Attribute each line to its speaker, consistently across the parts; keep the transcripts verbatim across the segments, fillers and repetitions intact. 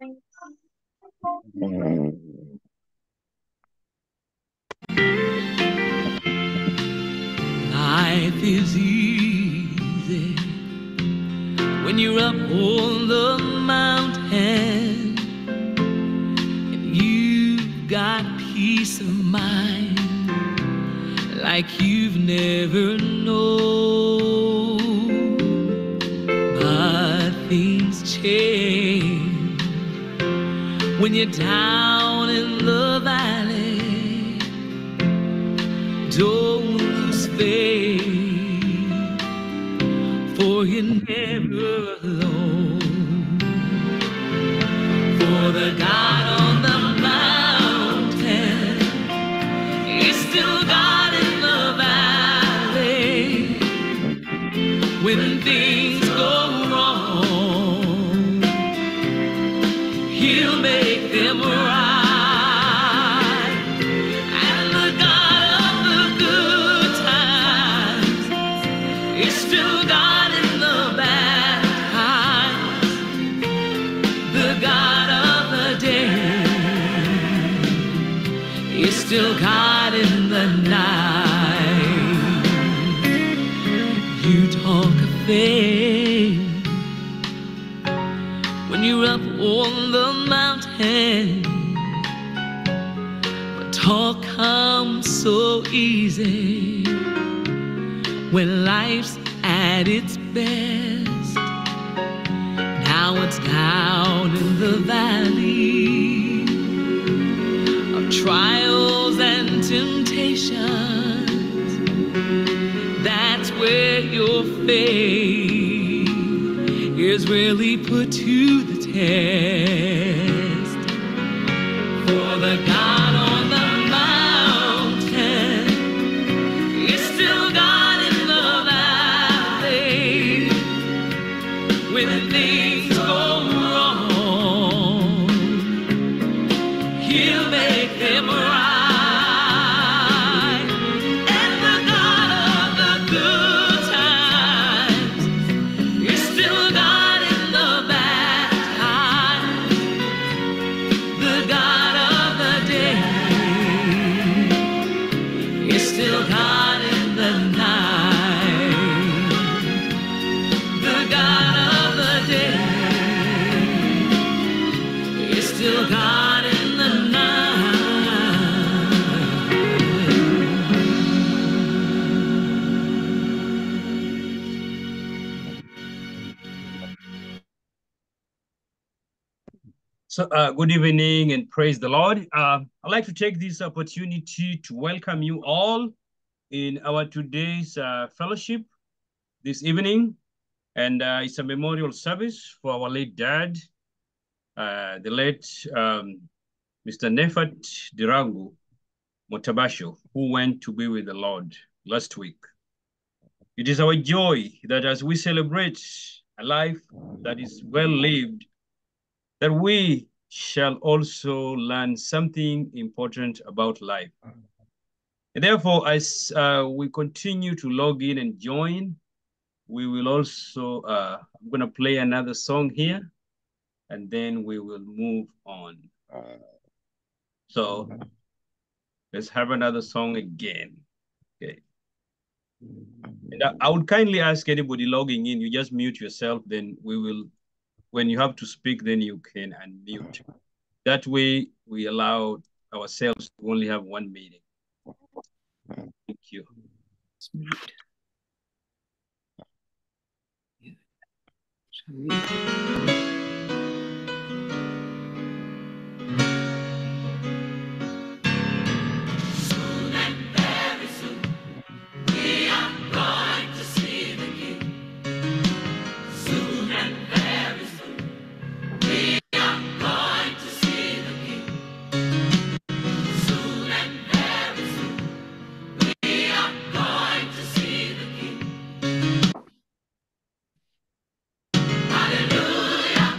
Speaker 1: Life is easy when you're up on the mountain and you've got peace of mind like you've never known. But things change when you're down in the valley. Don't lose faith, for you're never alone. For the God on the mountain is still God in the valley. When things go wrong, He'll make them right. And the God of the good times is still God in the bad times. The God of the day is still God in the night. You talk of faith when you're up on the mountain, but talk comes so easy when life's at its best. Now it's down in the valley of trials and temptations. That's where your faith is really put to the test. For the God on the mountain is still God in the valley. When things go wrong, He'll make them right. And the God of the good times is still God in the bad times. The God of the day is still God in the night. The God of the day is still God in the night.
Speaker 2: So, uh, good evening and praise the Lord. Uh, I'd like to take this opportunity to welcome you all in our today's uh, fellowship this evening. And uh, it's a memorial service for our late dad, uh, the late um, Mister Nefat Dirangu Motabasho, who went to be with the Lord last week. It is our joy that as we celebrate a life that is well lived, that we shall also learn something important about life. And therefore, as uh, we continue to log in and join, we will also, uh, I'm gonna play another song here, and then we will move on. So let's have another song again, okay? And I, I would kindly ask anybody logging in, you just mute yourself, then we will, when you have to speak, then you can unmute. That way, we allow ourselves to only have one meeting. Thank you.
Speaker 1: Soon and very soon, we are going to see the King. Soon and very soon, we are going to see the King. Soon and very soon, we are going to see the King. Hallelujah,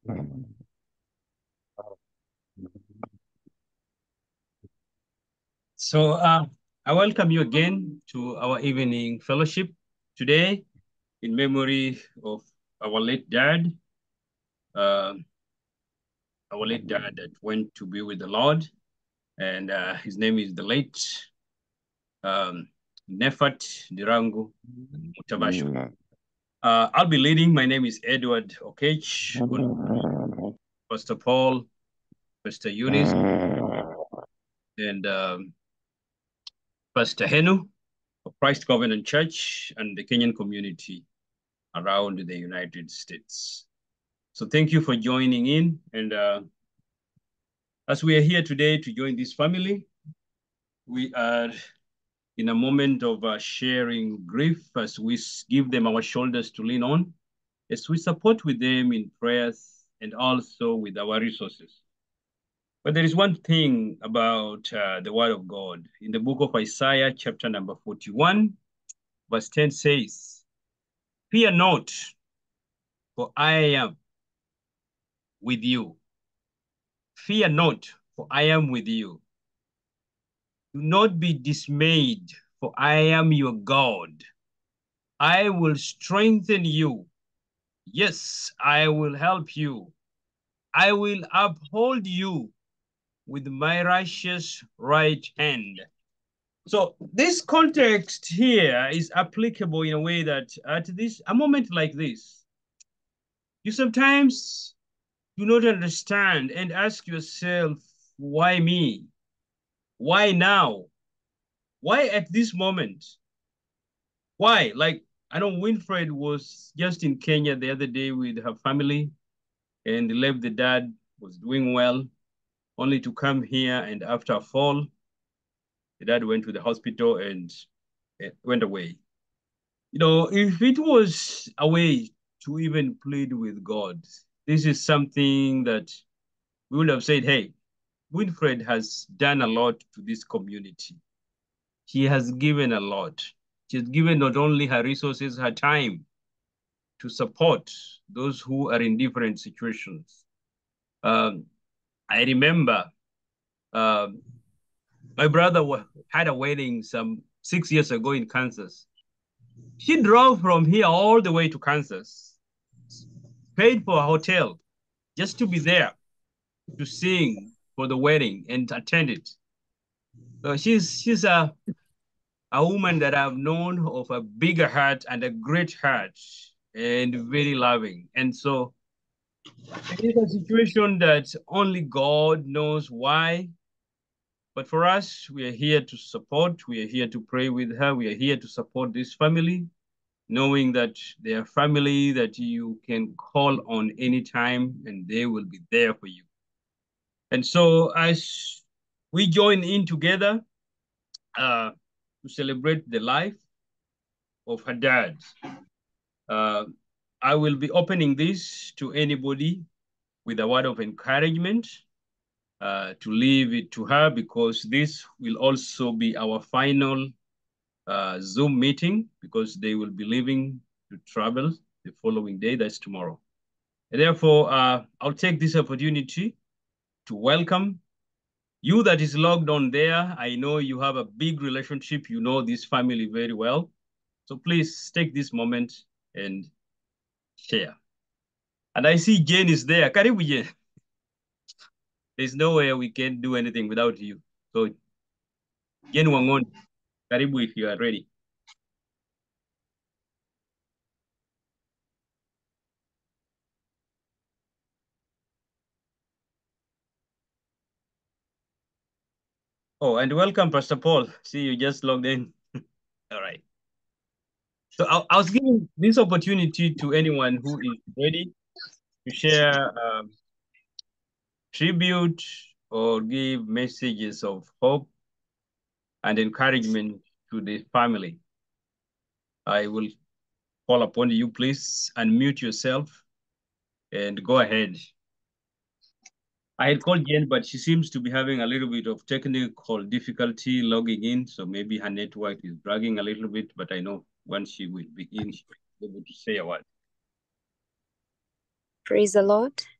Speaker 2: So uh, I welcome you again to our evening fellowship today in memory of our late dad, uh, our late dad that went to be with the Lord, and uh, his name is the late um, Nefat Dirangu Mutabasho. Uh, I'll be leading. My name is Edward Okech, Pastor Paul, Pastor Eunice, and um, Pastor Henu of Christ Covenant Church and the Kenyan community around the United States. So thank you for joining in. And uh, as we are here today to join this family, we are in a moment of uh, sharing grief as we give them our shoulders to lean on, as we support with them in prayers and also with our resources. But there is one thing about uh, the word of God. In the book of Isaiah, chapter number forty-one, verse ten says, "Fear not, for I am with you. Fear not, for I am with you. Do not be dismayed, for I am your God. I will strengthen you. Yes, I will help you. I will uphold you with my righteous right hand." So this context here is applicable in a way that at this a moment like this, you sometimes do not understand and ask yourself, why me? Why now? Why at this moment? Why? Like, I know Winfred was just in Kenya the other day with her family and left the dad, was doing well, only to come here and after a fall, the dad went to the hospital and went away. You know, if it was a way to even plead with God, this is something that we would have said, hey, Winfred has done a lot to this community. She has given a lot. She has given not only her resources, her time to support those who are in different situations. Um, I remember um, my brother had a wedding some six years ago in Kansas. She drove from here all the way to Kansas, paid for a hotel just to be there to sing for the wedding and attend it. So she's she's a a woman that I've known of a bigger heart and a great heart and very loving. And so it is a situation that only God knows why. But for us, we are here to support. We are here to pray with her. We are here to support this family, knowing that they are family that you can call on anytime and they will be there for you. And so as we join in together uh, to celebrate the life of her dad, uh, I will be opening this to anybody with a word of encouragement, uh, to leave it to her, because this will also be our final uh, Zoom meeting, because they will be leaving to travel the following day, that's tomorrow. And therefore, uh, I'll take this opportunity to welcome you that is logged on there. I know you have a big relationship. You know this family very well. So please take this moment and share. And I see Jane is there. Karibu Jane. There's no way we can do anything without you. So Jane Wangon, karibu if you are ready. Oh, and welcome, Pastor Paul. See, you just logged in. All right. So I, I was giving this opportunity to anyone who is ready to share um, tribute or give messages of hope and encouragement to the family. I will call upon you, please unmute yourself and go ahead. I had called Jen, but she seems to be having a little bit of technical difficulty logging in, so maybe her network is dragging a little bit, but I know once she will be in, she will be able to say a word.
Speaker 3: Praise the Lord.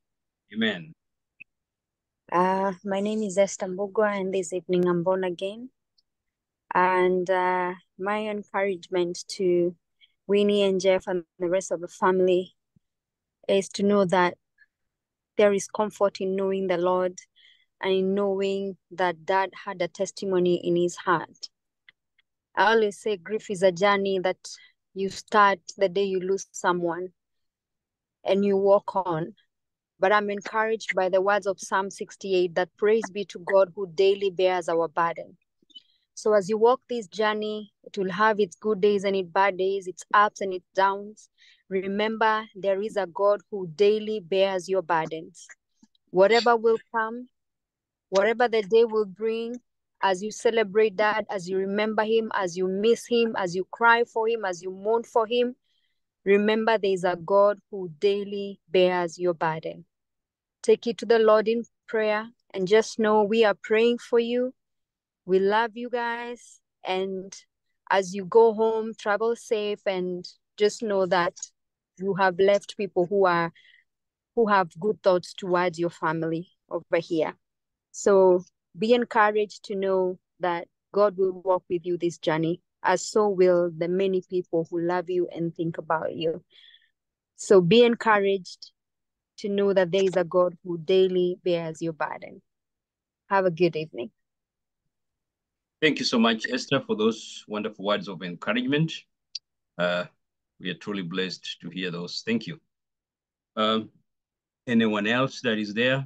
Speaker 2: Amen.
Speaker 3: Uh, my name is Esther Mbugwa, and this evening I'm born again. And uh, my encouragement to Winnie and Jeff and the rest of the family is to know that there is comfort in knowing the Lord and in knowing that Dad had a testimony in his heart. I always say grief is a journey that you start the day you lose someone and you walk on. But I'm encouraged by the words of Psalm sixty-eight that praise be to God who daily bears our burden. So as you walk this journey, it will have its good days and its bad days, its ups and its downs. Remember, there is a God who daily bears your burdens. Whatever will come, whatever the day will bring, as you celebrate Dad, as you remember him, as you miss him, as you cry for him, as you mourn for him, remember there is a God who daily bears your burden. Take it to the Lord in prayer and just know we are praying for you. We love you guys. And as you go home, travel safe and just know that you have left people who are who have good thoughts towards your family over here. So be encouraged to know that God will walk with you this journey, as so will the many people who love you and think about you. So be encouraged to know that there is a God who daily bears your burden. Have a good evening.
Speaker 2: Thank you so much, Esther, for those wonderful words of encouragement. Uh, we are truly blessed to hear those. Thank you. Um, anyone else that is there?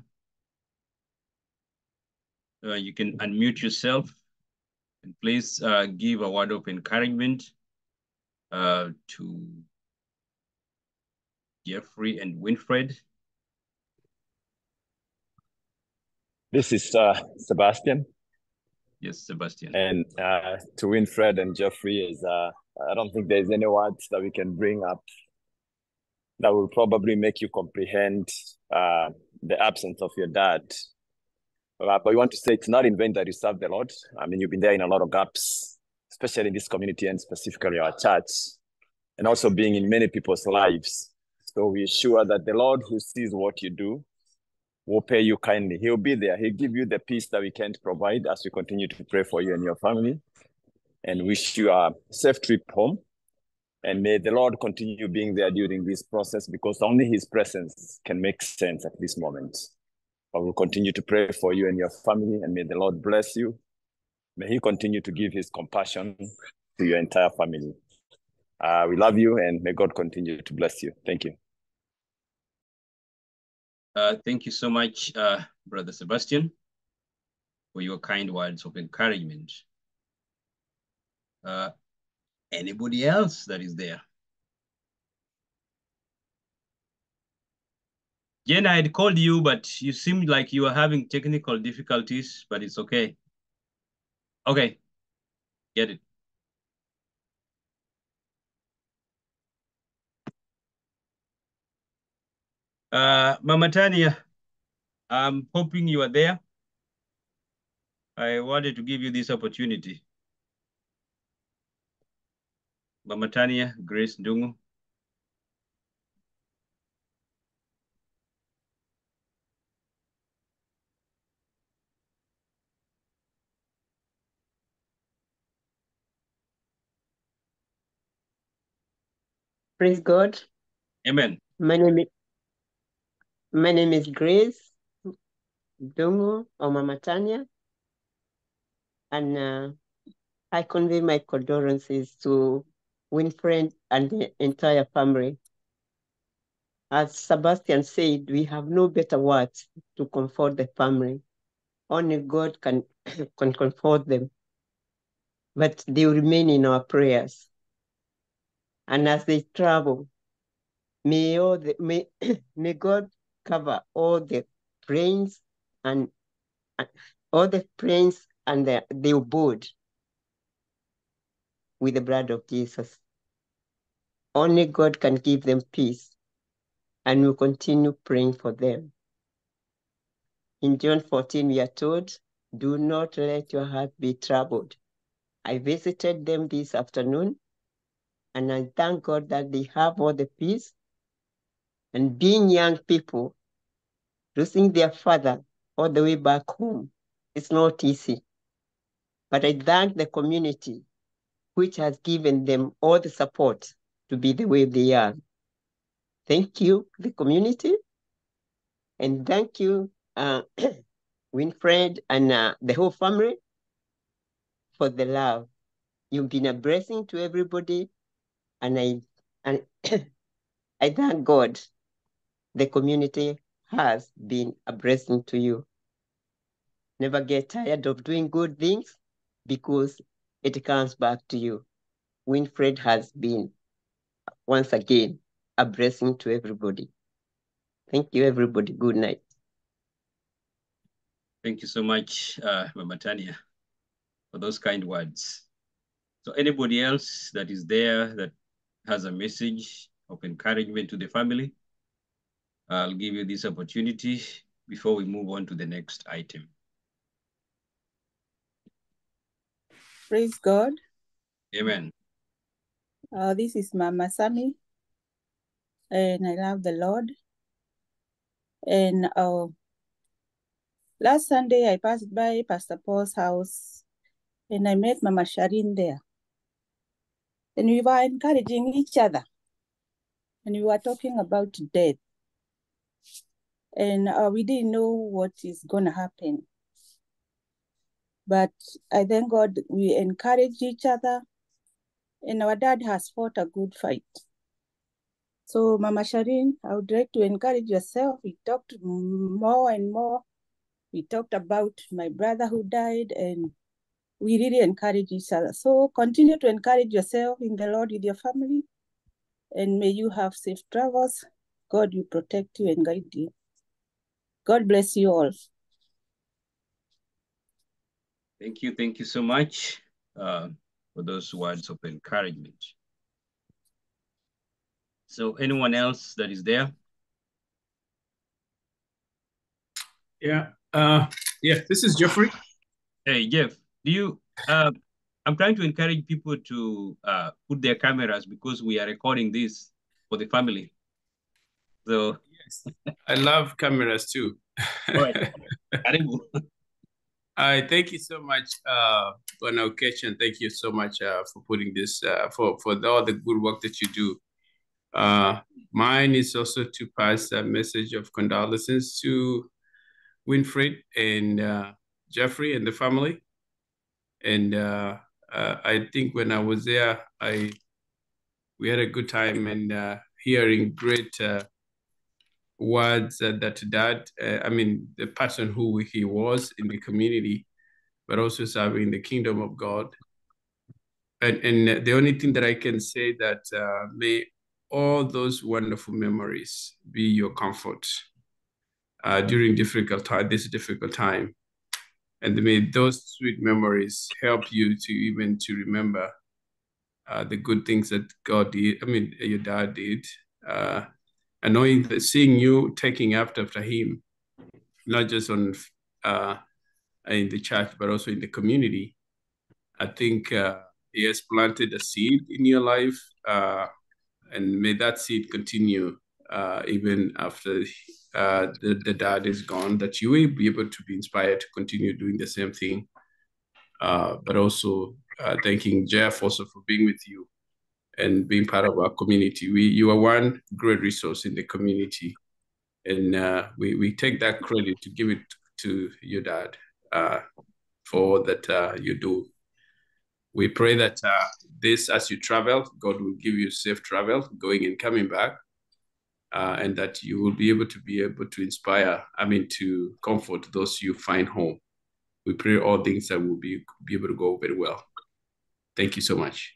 Speaker 2: Uh, you can unmute yourself and please uh, give a word of encouragement uh, to Jeffrey and Winfred.
Speaker 4: This is uh, Sebastian.
Speaker 2: Yes, Sebastian.
Speaker 4: And uh, to Winfred and Jeffrey, is uh, I don't think there's any words that we can bring up that will probably make you comprehend uh, the absence of your dad. Uh, but we want to say it's not in vain that you serve the Lord. I mean, you've been there in a lot of gaps, especially in this community and specifically our church, and also being in many people's lives. So we're sure that the Lord who sees what you do will pay you kindly. He'll be there. He'll give you the peace that we can't provide as we continue to pray for you and your family, and wish you a safe trip home. And may the Lord continue being there during this process, because only his presence can make sense at this moment. But we'll continue to pray for you and your family, and may the Lord bless you. May he continue to give his compassion to your entire family. Uh, we love you, and may God continue to bless you. Thank you.
Speaker 2: Uh, thank you so much, uh, Brother Sebastian, for your kind words of encouragement. Uh, anybody else that is there? Jen, I had called you, but you seemed like you were having technical difficulties, but it's okay. Okay, get it. Uh, Mama Tania, I'm hoping you are there. I wanted to give you this opportunity. Mama Tania, Grace Ndungu.
Speaker 5: Praise God.
Speaker 2: Amen.
Speaker 5: My name is, my name is Grace Ndungu or Mama Tania, and uh, I convey my condolences to Winfred and the entire family. As Sebastian said, we have no better words to comfort the family. Only God can, can comfort them, but they remain in our prayers. And as they travel, may all the, may, may God cover all the planes and uh, all the planes and the, the board with the blood of Jesus. Only God can give them peace, and we'll continue praying for them. In John fourteen, we are told, do not let your heart be troubled. I visited them this afternoon, and I thank God that they have all the peace. And being young people, losing their father all the way back home. It's not easy. But I thank the community which has given them all the support to be the way they are. Thank you, the community. And thank you, uh, Winfred and uh, the whole family for the love. You've been a blessing to everybody. And I, and I thank God the community has been a blessing to you. Never get tired of doing good things because it comes back to you. Winfred has been, once again, a blessing to everybody. Thank you, everybody. Good night.
Speaker 2: Thank you so much, uh, Mama Tanya, for those kind words. So anybody else that is there that has a message of encouragement to the family, I'll give you this opportunity before we move on to the next item.
Speaker 6: Praise God.
Speaker 2: Amen.
Speaker 6: Uh, this is Mama Sammy, and I love the Lord. And uh, last Sunday, I passed by Pastor Paul's house, and I met Mama Sharin there. And we were encouraging each other, and we were talking about death. And uh, we didn't know what is going to happen. But I thank God we encouraged each other, and our dad has fought a good fight. So, Mama Sharin, I would like to encourage yourself. We talked more and more. We talked about my brother who died, and we really encourage each other. So continue to encourage yourself in the Lord with your family, and may you have safe travels. God will protect you and guide you. God bless you all.
Speaker 2: Thank you. Thank you so much uh, for those words of encouragement. So anyone else that is there?
Speaker 7: Yeah. Uh, yeah, this is Jeffrey.
Speaker 2: Hey, Jeff, do you, uh, I'm trying to encourage people to uh, put their cameras because we are recording this for the family. So
Speaker 7: yes, I love cameras too.
Speaker 2: All right.
Speaker 7: I thank you so much, uh, for an occasion. Thank you so much uh, for putting this, uh, for, for the, all the good work that you do. Uh, mine is also to pass a message of condolences to Winfred and uh, Jeffrey and the family. And uh, uh, I think when I was there, I we had a good time and uh, hearing great uh, words uh, that dad, uh, I mean, the person who he was in the community, but also serving the kingdom of God. And, and the only thing that I can say that uh, may all those wonderful memories be your comfort uh, during difficult time, this difficult time. And may those sweet memories help you to even to remember uh, the good things that God did, I mean, your dad did. Uh, and knowing that seeing you taking after, after him, not just on uh, in the church, but also in the community. I think uh, he has planted a seed in your life, uh, and may that seed continue uh, even after uh, the, the dad is gone, that you will be able to be inspired to continue doing the same thing. Uh, but also uh, thanking Jeff also for being with you and being part of our community. We, you are one great resource in the community, and uh, we, we take that credit to give it to your dad uh, for all that uh, you do. We pray that uh, this, as you travel, God will give you safe travel, going and coming back, uh, and that you will be able to be able to inspire, I mean, to comfort those you find home. We pray all things that will be, be able to go very well. Thank you so much.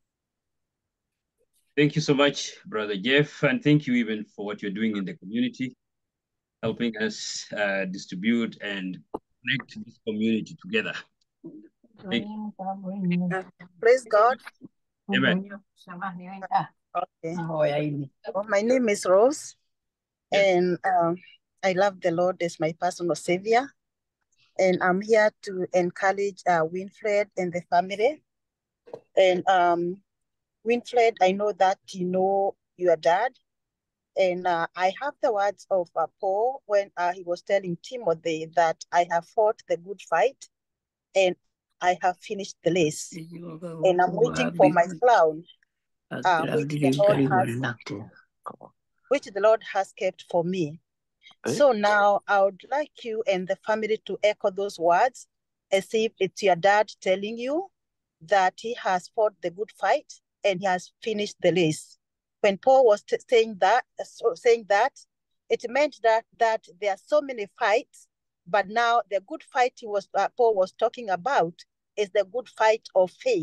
Speaker 2: Thank you so much, Brother Jeff, and thank you even for what you're doing in the community, helping us uh, distribute and connect this community together. Thank you.
Speaker 8: Uh, praise God.
Speaker 2: Amen.
Speaker 8: Okay. Well, my name is Rose, and um, I love the Lord as my personal savior. And I'm here to encourage uh, Winfred and the family. And um, Winfred, I know that you know your dad, And uh, I have the words of uh, Paul when uh, he was telling Timothy that I have fought the good fight and I have finished the race. And I'm waiting for my crown, uh, which the Lord has, which the Lord has kept for me. So now I would like you and the family to echo those words as if it's your dad telling you that he has fought the good fight and he has finished the race. When Paul was t- saying that, so saying that, it meant that that there are so many fights, but now the good fight he was uh, Paul was talking about is the good fight of faith,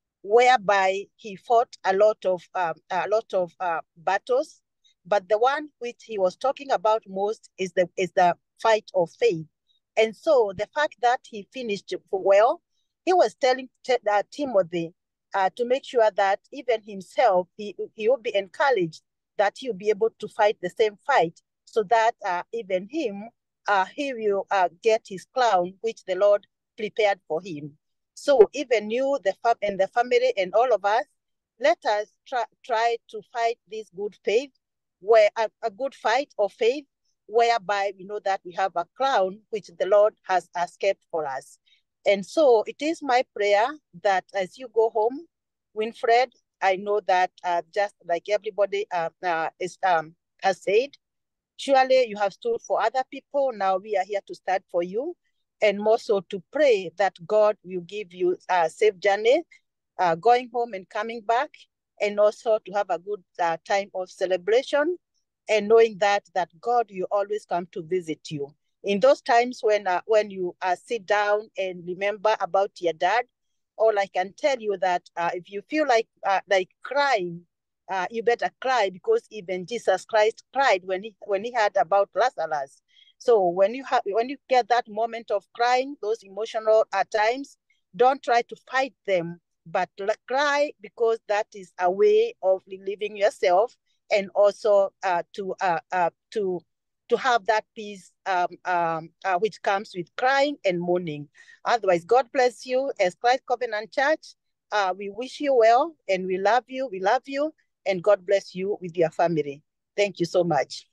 Speaker 8: whereby he fought a lot of um, a lot of uh, battles, but the one which he was talking about most is the is the fight of faith. And so the fact that he finished well, he was telling uh, Timothy uh, to make sure that even himself he he will be encouraged that he'll be able to fight the same fight, so that uh, even him uh, he will uh, get his crown which the Lord prepared for him. So even you, the fam and the family, and all of us, let us try try to fight this good faith, where a, a good fight of faith, whereby we know that we have a crown which the Lord has, has kept for us. And so it is my prayer that as you go home, Winfred, I know that uh, just like everybody uh, uh, is um, has said, surely you have stood for other people. Now we are here to stand for you, and more so to pray that God will give you a safe journey, uh, going home and coming back, and also to have a good uh, time of celebration, and knowing that that God will always come to visit you. In those times when uh, when you uh, sit down and remember about your dad, all I can tell you that uh, if you feel like uh, like crying, uh, you better cry, because even Jesus Christ cried when he when he heard about Lazarus. So when you have when you get that moment of crying, those emotional at times, don't try to fight them, but cry, because that is a way of relieving yourself, and also uh, to uh, uh, to to have that peace um, um, uh, which comes with crying and mourning. Otherwise, God bless you. As Christ Covenant Church, uh, we wish you well, and we love you. We love you, and God bless you with your family. Thank you so much.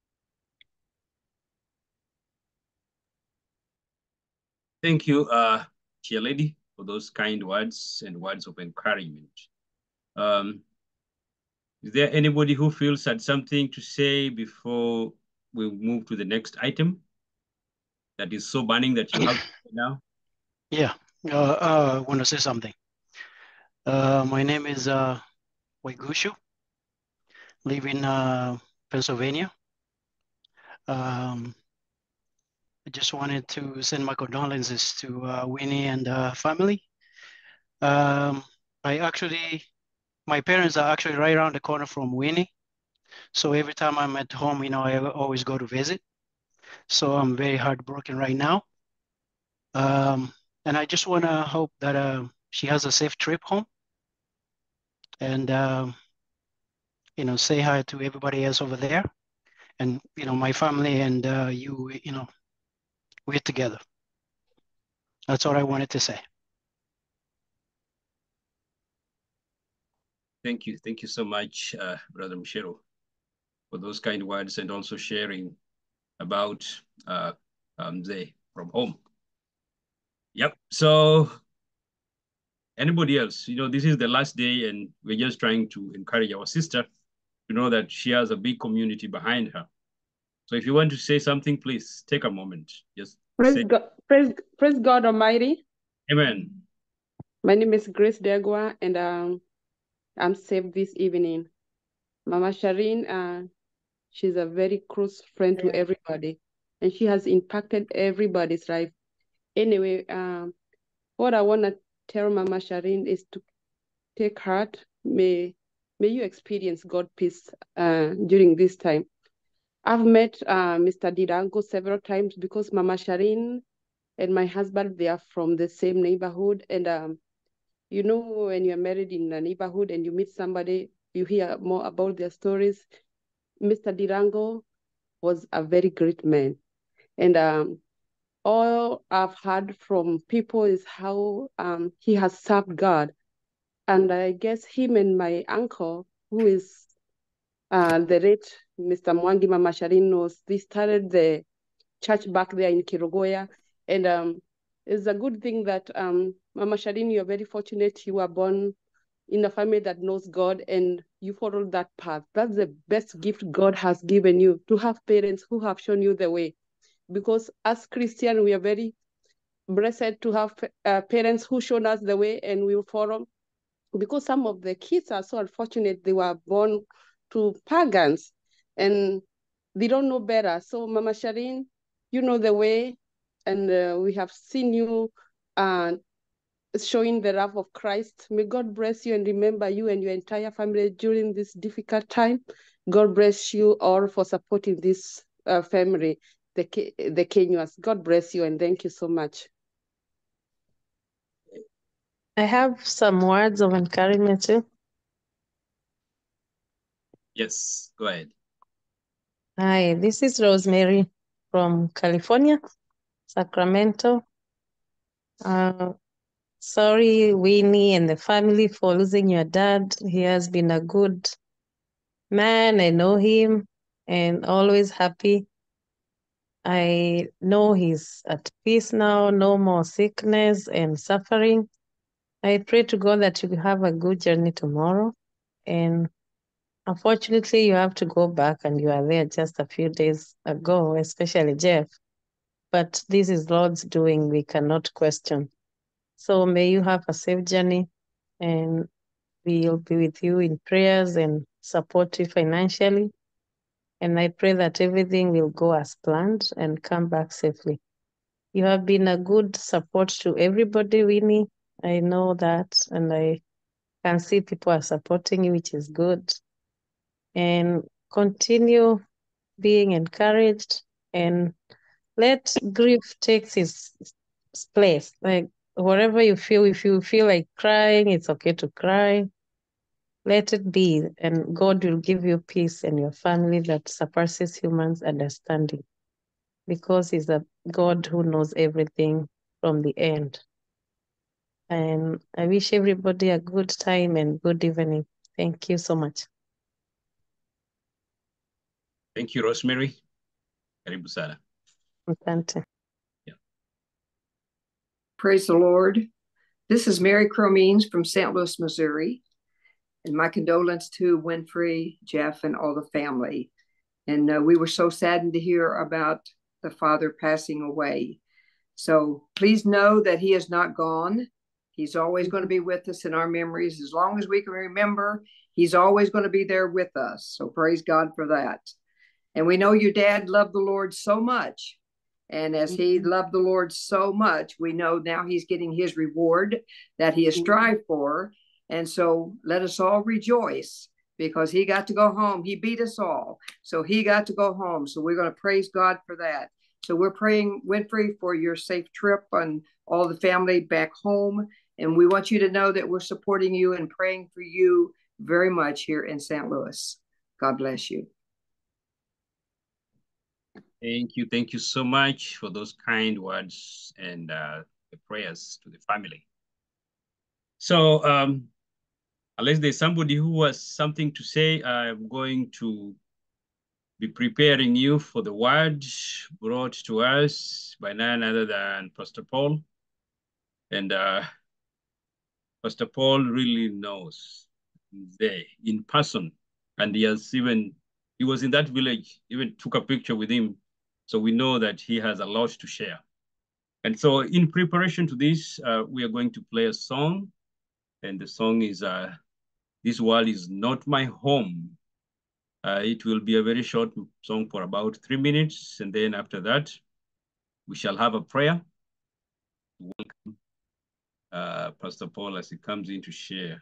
Speaker 2: Thank you, uh, Chair Lady, for those kind words and words of encouragement. Um, is there anybody who feels had something to say before we move to the next item that is so burning that you have now?
Speaker 9: Yeah, uh, uh, I want to say something. Uh, my name is uh, Waigushu, live in uh, Pennsylvania. Um, I just wanted to send my condolences to uh, Winnie and uh, family. Um, I actually, my parents are actually right around the corner from Winnie. So every time I'm at home, you know, I always go to visit. So I'm very heartbroken right now. Um, and I just want to hope that uh, she has a safe trip home. And, um, you know, say hi to everybody else over there. And, you know, my family and uh, you, you know, we're together. That's all I wanted to say.
Speaker 2: Thank you. Thank you so much, uh, Brother Mushero, for those kind words, and also sharing about uh, um, they from home. Yep. So anybody else, you know, this is the last day, and we're just trying to encourage our sister to know that she has a big community behind her. So if you want to say something, please take a moment. Just
Speaker 10: Praise
Speaker 2: say,
Speaker 10: God, praise, praise God Almighty.
Speaker 2: Amen.
Speaker 10: My name is Grace Degwa, and um, I'm saved this evening. Mama Shireen, uh, she's a very close friend to everybody, and she has impacted everybody's life. Anyway, um, what I want to tell Mama Shireen is to take heart. May, may you experience God peace uh, during this time. I've met uh, Mister Dirango several times, because Mama Shireen and my husband, they are from the same neighborhood. And um, you know, when you're married in a neighborhood and you meet somebody, you hear more about their stories. Mister Dirango was a very great man. And um, all I've heard from people is how um, he has served God. And I guess him and my uncle, who is uh, the late Mister Mwangi, Mama Shireen knows, they started the church back there in Kirogoya. And um, it's a good thing that um, Mama Shireen, you're very fortunate you were born in a family that knows God and you followed that path. That's the best gift God has given you, to have parents who have shown you the way. Because as Christians, we are very blessed to have uh, parents who shown us the way and we follow. Because some of the kids are so unfortunate, they were born to pagans and they don't know better. So Mama Shireen, you know the way, and uh, we have seen you uh, showing the love of Christ. May God bless you and remember you and your entire family during this difficult time. God bless you all for supporting this uh, family, the, the Kenyans. God bless you and thank you so much.
Speaker 11: I have some words of encouragement too.
Speaker 2: Yes, go ahead.
Speaker 11: Hi, this is Rosemary from California, Sacramento. Uh, sorry, Winnie and the family, for losing your dad. He has been a good man. I know him and always happy. I know he's at peace now, no more sickness and suffering. I pray to God that you have a good journey tomorrow. And unfortunately, you have to go back and you are there just a few days ago, especially Jeff. But this is Lord's doing, we cannot question. So may you have a safe journey and we'll be with you in prayers and support you financially. And I pray that everything will go as planned and come back safely. You have been a good support to everybody, Winnie. I know that, and I can see people are supporting you, which is good. And continue being encouraged and let grief take its place. Like whatever you feel, if you feel like crying, it's okay to cry. Let it be, and God will give you peace and your family that surpasses humans' understanding, because He's a God who knows everything from the end. And I wish everybody a good time and good evening. Thank you so much.
Speaker 2: Thank you, Rosemary. Karibu sana.
Speaker 11: Asante.
Speaker 12: Praise the Lord. This is Mary Cromines from Saint Louis, Missouri. And my condolences to Winfrey, Jeff, and all the family. And uh, we were so saddened to hear about the father passing away. So please know that he is not gone. He's always going to be with us in our memories. As long as we can remember, he's always going to be there with us. So praise God for that. And we know your dad loved the Lord so much. And as he loved the Lord so much, we know now he's getting his reward that he has strived for. And so let us all rejoice because he got to go home. He beat us all. So he got to go home. So we're going to praise God for that. So we're praying, Winfrey, for your safe trip and all the family back home. And we want you to know that we're supporting you and praying for you very much here in Saint Louis. God bless you.
Speaker 2: Thank you. Thank you so much for those kind words and uh, the prayers to the family. So, um, unless there's somebody who has something to say, I'm going to be preparing you for the word brought to us by none other than Pastor Paul. And uh, Pastor Paul really knows there in person. And he has even, he was in that village, even took a picture with him. So we know that he has a lot to share. And so in preparation to this, uh, we are going to play a song. And the song is, uh, This World Is Not My Home. Uh, it will be a very short song for about three minutes. And then after that, we shall have a prayer. Welcome uh, Pastor Paul as he comes in to share.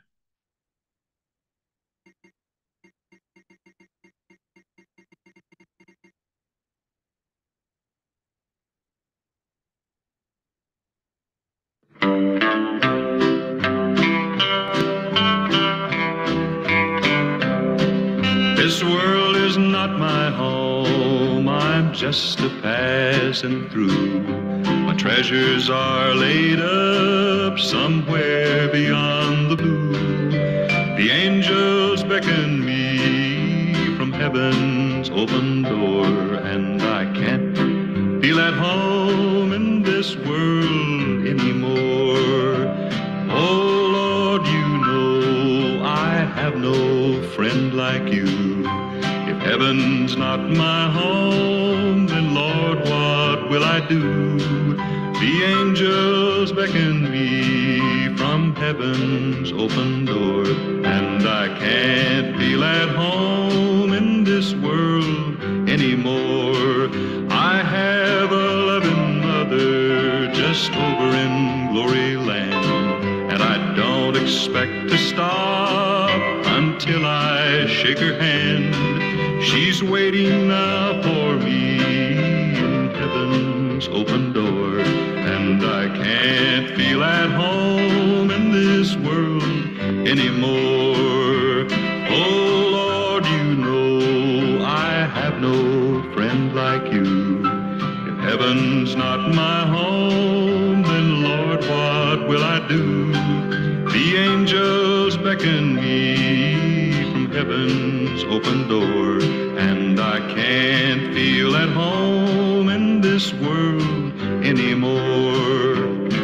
Speaker 13: This world is not my home, I'm just a passing through. My treasures are laid up somewhere beyond the blue. The angels beckon me from heaven's open door, and I can't feel at home in this world anymore. Oh Lord, you know I have no friend like you. If heaven's not my home, then Lord, what will I do? The angels beckon me from heaven's open door, and I can't feel at home in this world anymore. I have a loving mother just over in glory land, and I don't expect to stop until I shake her hand. She's waiting now for me in heaven's open door, and I can't feel at home in this world anymore. Oh Lord, you know I have no friend like you. If heaven's not my home, then Lord, what will I do? The angels beckon me from heaven's open door, and I can't feel at home in this world anymore.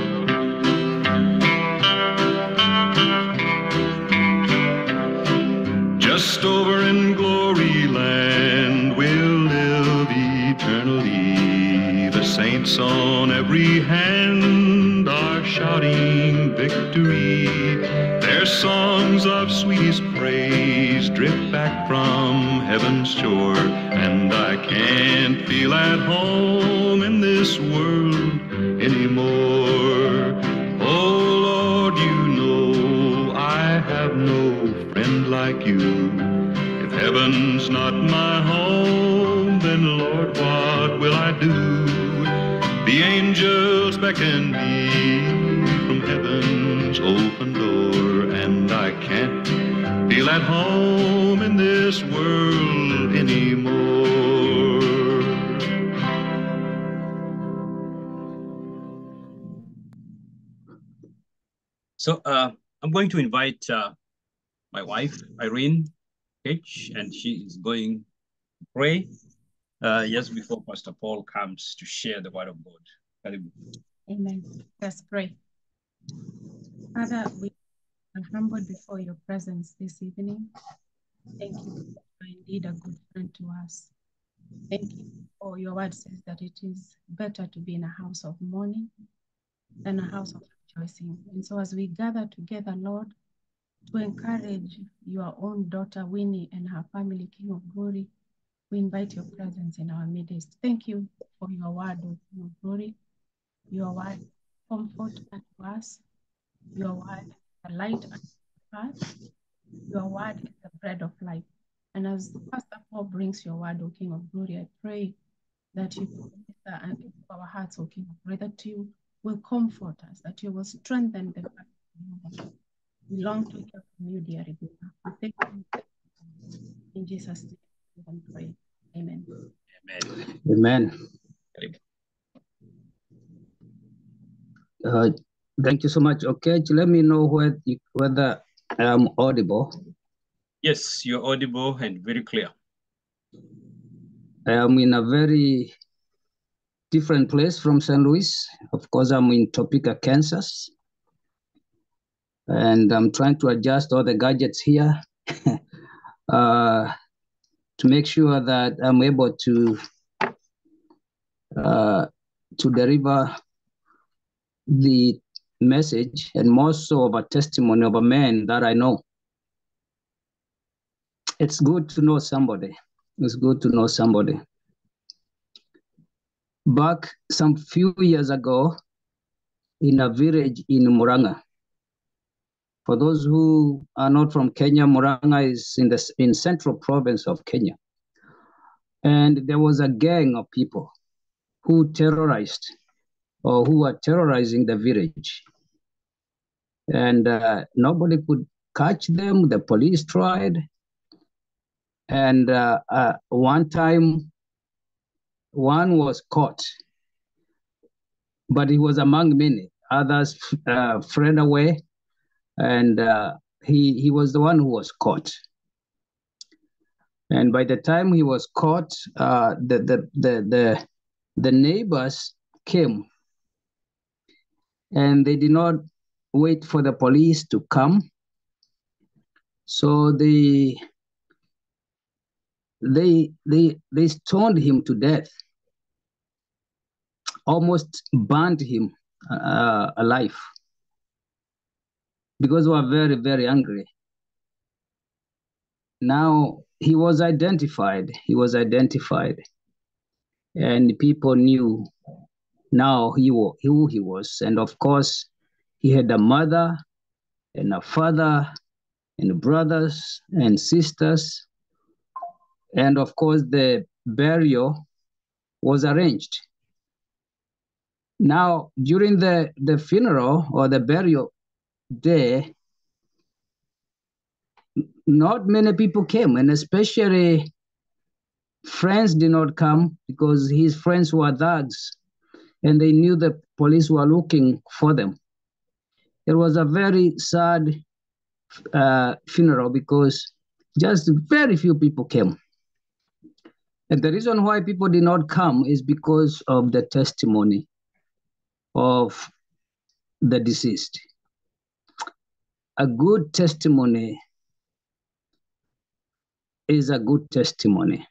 Speaker 13: Just over in glory land we'll live eternally. The saints on every hand are shouting victory. Their songs of sweetest praise drift back from heaven's shore, and I can't feel at home in this world anymore. Oh Lord, you know I have no friend like you. If heaven's not my home, then Lord, what will I do? The angels beckon me from heaven's open door, and I can't feel at home in this world anymore.
Speaker 2: So uh, I'm going to invite uh, my wife, Irene H, and she is going to pray uh, just before Pastor Paul comes to share the word of God.
Speaker 14: Amen. Let's pray. Father, we are humbled before your presence this evening. Thank you for indeed a good friend to us. Thank you for your word says that it is better to be in a house of mourning than a house of rejoicing. And so as we gather together, Lord, to encourage your own daughter Winnie and her family, King of Glory, we invite your presence in our midst. Thank you for your word of your glory, your word comfort unto us, your word the light unto our path, your word is the bread of life. And as Pastor Paul brings your word, O King of Glory, I pray that you will minister and into our hearts, O King of Glory, that you will comfort us, that you will strengthen the heart. We long to hear from you, dear Redeemer. We thank you. In Jesus' name, we can pray. Amen.
Speaker 15: Amen. Uh, thank you so much. Okay, let me know whether, whether I'm audible.
Speaker 2: Yes, you're audible and very clear.
Speaker 15: I am in a very different place from Saint Louis. Of course, I'm in Topeka, Kansas. And I'm trying to adjust all the gadgets here uh, to make sure that I'm able to uh, to deliver the message, and more so of a testimony of a man that I know. It's good to know somebody. It's good to know somebody. Back some few years ago, in a village in Muranga. For those who are not from Kenya, Muranga is in the in central province of Kenya. And there was a gang of people who terrorized or who were terrorizing the village. And uh, nobody could catch them. The police tried. And uh, uh, one time, one was caught, but he was among many. Others uh, fled away, and uh, he, he was the one who was caught. And by the time he was caught, uh, the, the, the, the, the neighbors came, and they did not wait for the police to come. So they, they, they, they stoned him to death, almost burned him uh, alive, because they were very, very angry. Now he was identified, he was identified, and people knew now he, who he was. And of course, he had a mother and a father and brothers and sisters. And of course, the burial was arranged. Now, during the, the funeral or the burial day, not many people came, and especially friends did not come, because his friends were thugs, and they knew the police were looking for them. It was a very sad uh, funeral, because just very few people came. And the reason why people did not come is because of the testimony of the deceased. A good testimony is a good testimony.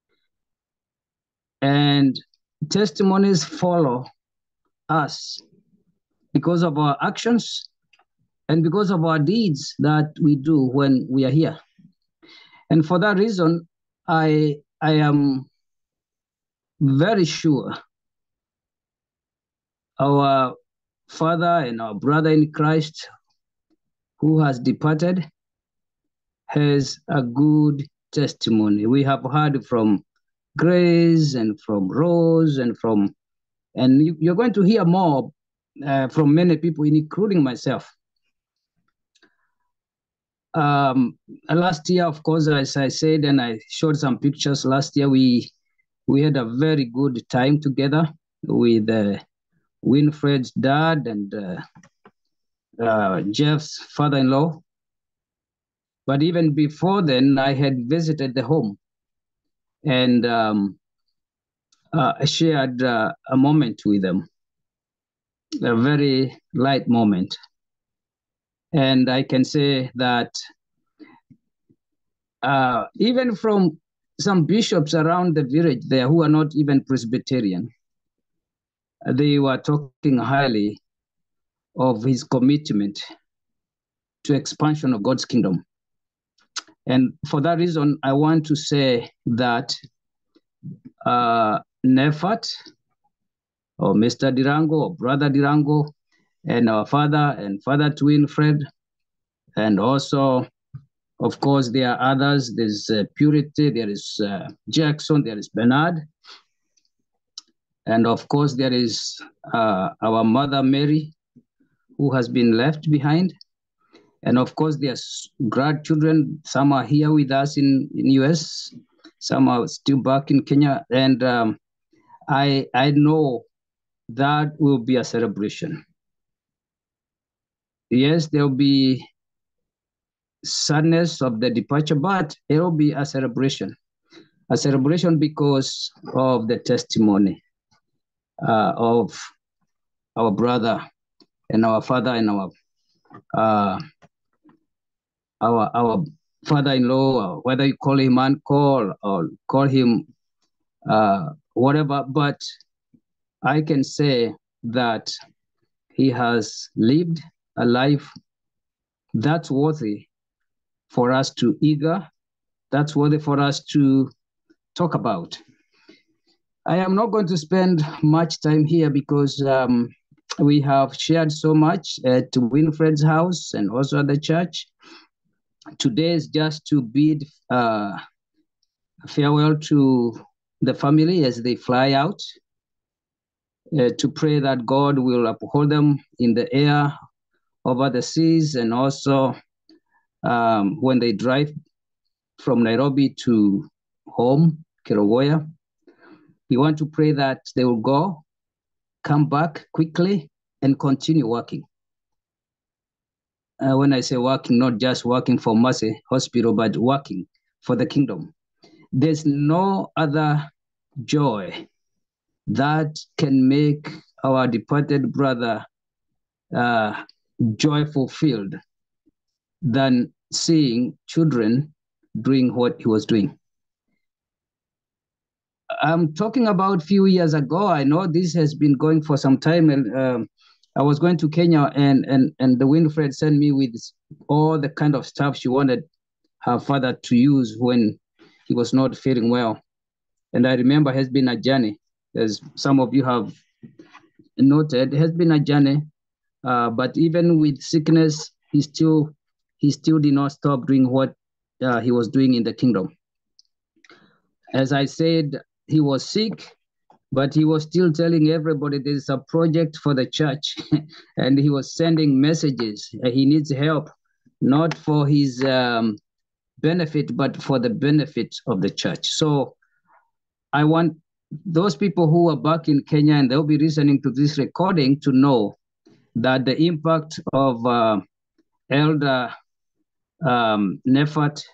Speaker 15: And testimonies follow us because of our actions and because of our deeds that we do when we are here. And for that reason, I, I am very sure our father and our brother in Christ who has departed has a good testimony. We have heard from Grace and from Rose and from, and you, you're going to hear more uh, from many people, including myself. Um, last year, of course, as I said, and I showed some pictures last year, we we had a very good time together with uh, Winfred's dad and uh, uh, Jeff's father-in-law. But even before then, I had visited the home and um, uh, I shared uh, a moment with them, a very light moment. And I can say that uh, even from some bishops around the village there who are not even Presbyterian, they were talking highly of his commitment to expansion of God's kingdom. And for that reason, I want to say that uh, Nefat, or Mister Dirango, or Brother Dirango, and our father and Father to Winfred, and also, of course, there are others. There's uh, Purity, there is uh, Jackson, there is Bernard, and of course, there is uh, our mother Mary, who has been left behind. And of course, there's grandchildren. Some are here with us in in U S, some are still back in Kenya, and um, I I know that will be a celebration. Yes, there will be sadness of the departure, but it will be a celebration, a celebration because of the testimony uh, of our brother and our father and our uh, our our father-in-law, whether you call him uncle or call him uh, whatever, but I can say that he has lived a life that's worthy for us to eager, that's worthy for us to talk about. I am not going to spend much time here because um, we have shared so much at Winfred's house and also at the church. Today is just to bid uh, farewell to the family as they fly out, uh, to pray that God will uphold them in the air, over the seas, and also um, when they drive from Nairobi to home, Kerogoya. We want to pray that they will go, come back quickly, and continue working. Uh, when I say working, not just working for Mercy Hospital, but working for the kingdom. There's no other joy that can make our departed brother uh, joy fulfilled than seeing children doing what he was doing. I'm talking about a few years ago. I know this has been going for some time. And um, I was going to Kenya, and and and the Winifred sent me with all the kind of stuff she wanted her father to use when he was not feeling well. And I remember it has been a journey, as some of you have noted. It has been a journey, uh, but even with sickness, he still he still did not stop doing what uh, he was doing in the kingdom. As I said, he was sick, but he was still telling everybody there's a project for the church. And he was sending messages. He needs help, not for his um, benefit, but for the benefit of the church. So I want those people who are back in Kenya and they'll be listening to this recording to know that the impact of uh, Elder um, Nefat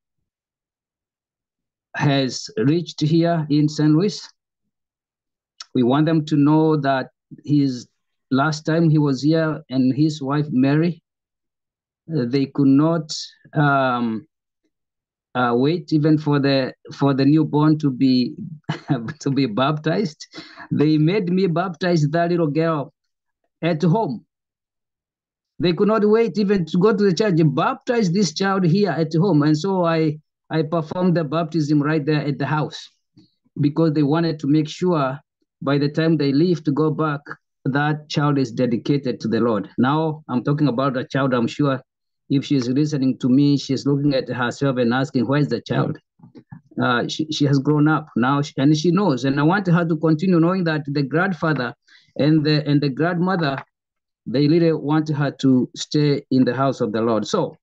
Speaker 15: has reached here in Saint Louis. We want them to know that his last time he was here and his wife Mary, uh, they could not um, uh, wait even for the for the newborn to be to be baptized. They made me baptize that little girl at home. They could not wait even to go to the church, baptize this child here at home. And so I, I performed the baptism right there at the house because they wanted to make sure by the time they leave to go back, that child is dedicated to the Lord. Now I'm talking about a child. I'm sure if she's listening to me, she's looking at herself and asking, where's the child? Uh, she, she has grown up now, and she knows. And I want her to continue knowing that the grandfather and the, and the grandmother, they really want her to stay in the house of the Lord. So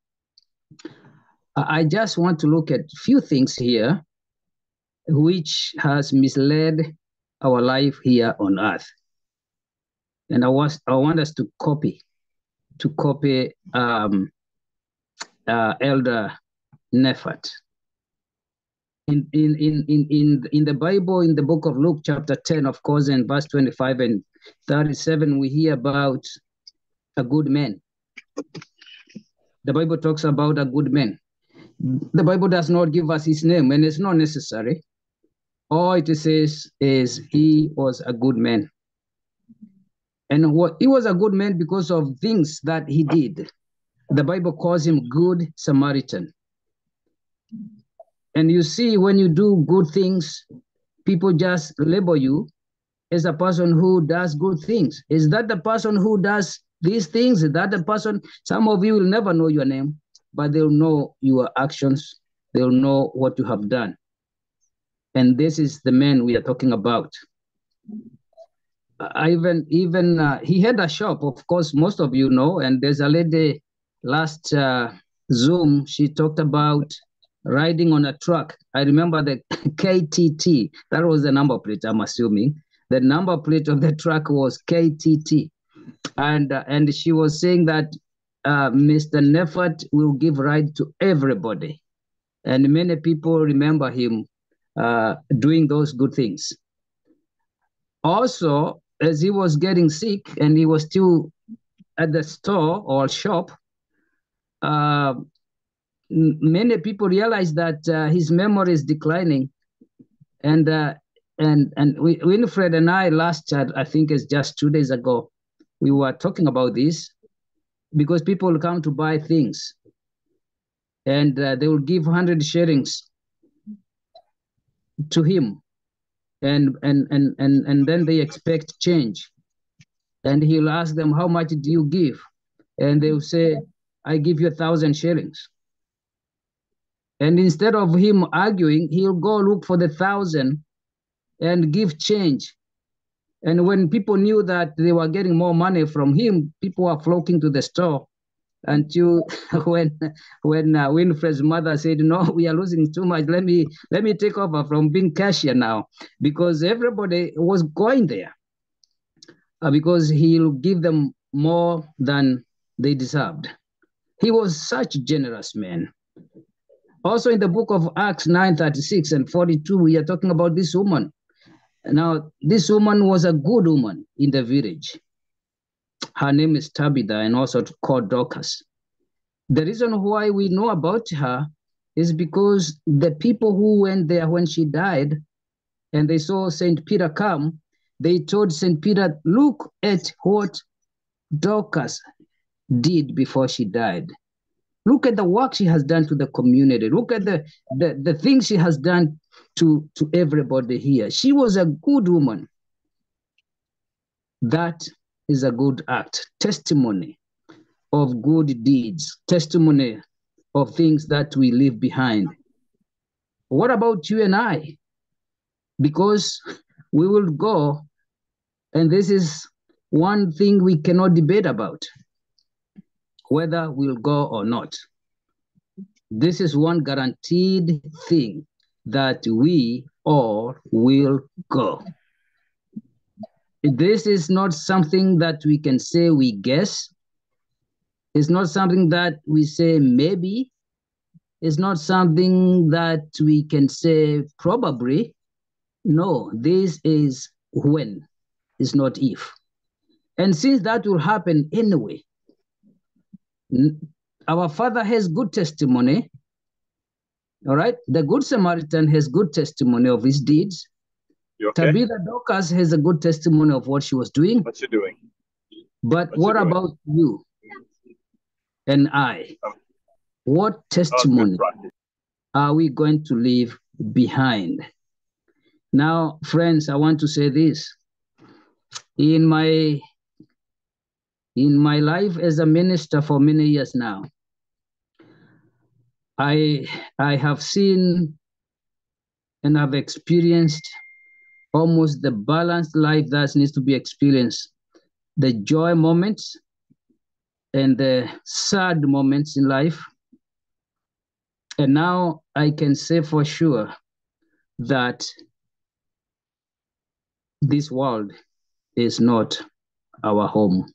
Speaker 15: I just want to look at a few things here which has misled our life here on earth. And I, was, I want us to copy, to copy um, uh, Elder Nefat. In, in, in, in, in, in the Bible, in the book of Luke, chapter ten, of course, and verse twenty-five and thirty-seven, we hear about a good man. The Bible talks about a good man. The Bible does not give us his name, and it's not necessary. All it says is he was a good man. And what he was a good man because of things that he did. The Bible calls him Good Samaritan. And you see, when you do good things, people just label you as a person who does good things. Is that the person who does these things? Is that the person? Some of you will never know your name, but they'll know your actions. They'll know what you have done. And this is the man we are talking about. I even, even uh, he had a shop, of course, most of you know, and there's a lady last uh, Zoom, she talked about riding on a truck. I remember the K T T, that was the number plate, I'm assuming. The number plate of the truck was K T T. And, uh, and she was saying that uh, Mister Nefat will give ride to everybody. And many people remember him uh, doing those good things. Also, as he was getting sick and he was still at the store or shop, uh, many people realized that uh, his memory is declining. And uh, and and we, Winifred and I last chat, I think it's just two days ago, we were talking about this because people come to buy things and uh, they will give one hundred shillings to him. And, and, and, and, and then they expect change. And he'll ask them, how much do you give? And they'll say, I give you a thousand shillings. And instead of him arguing, he'll go look for the thousand and give change. And when people knew that they were getting more money from him, people were flocking to the store until when when uh, Winfred's mother said, no, we are losing too much. Let me let me take over from being cashier now, because everybody was going there uh, because he'll give them more than they deserved. He was such a generous man. Also in the book of Acts nine thirty-six and forty-two, we are talking about this woman. Now, this woman was a good woman in the village. Her name is Tabitha, and also called Dorcas. The reason why we know about her is because the people who went there when she died and they saw Saint Peter come, they told Saint Peter, look at what Dorcas did before she died. Look at the work she has done to the community. Look at the, the, the things she has done to, to everybody here. She was a good woman. That is a good act, testimony of good deeds, testimony of things that we leave behind. What about you and I? Because we will go, and this is one thing we cannot debate about, whether we'll go or not. This is one guaranteed thing, that we all will go. This is not something that we can say we guess. It's not something that we say maybe. It's not something that we can say probably. No, this is when, it's not if. And since that will happen anyway, our Father has good testimony, all right? The Good Samaritan has good testimony of his deeds.
Speaker 16: You okay?
Speaker 15: Tabitha Dorcas has a good testimony of what she was doing.
Speaker 16: What's she doing?
Speaker 15: But
Speaker 16: What's
Speaker 15: what
Speaker 16: she doing?
Speaker 15: about you and I? What testimony are we going to leave behind? Now, friends, I want to say this. In my, in my life as a minister for many years now, I, I have seen and have experienced almost the balanced life that needs to be experienced. The joy moments and the sad moments in life. And now I can say for sure that this world is not our home.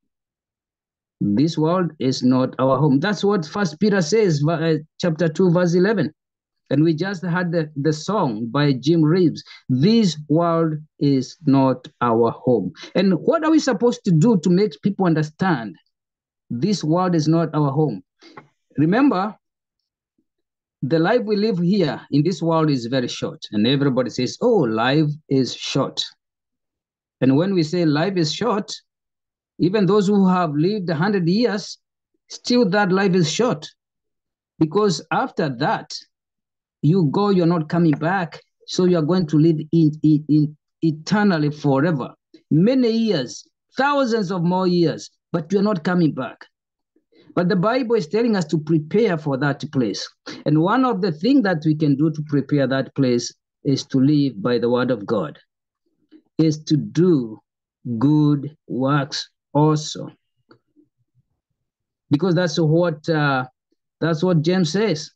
Speaker 15: This world is not our home. That's what First Peter says, uh, chapter two, verse eleven. And we just had the, the song by Jim Reeves. This world is not our home. And what are we supposed to do to make people understand this world is not our home? Remember, the life we live here in this world is very short. And everybody says, oh, life is short. And when we say life is short, even those who have lived one hundred years, still that life is short. Because after that, you go, you're not coming back. So you're going to live in, in, in eternally forever. Many years, thousands of more years, but you're not coming back. But the Bible is telling us to prepare for that place. And one of the things that we can do to prepare that place is to live by the word of God, is to do good works also. Because that's what, uh, that's what James says.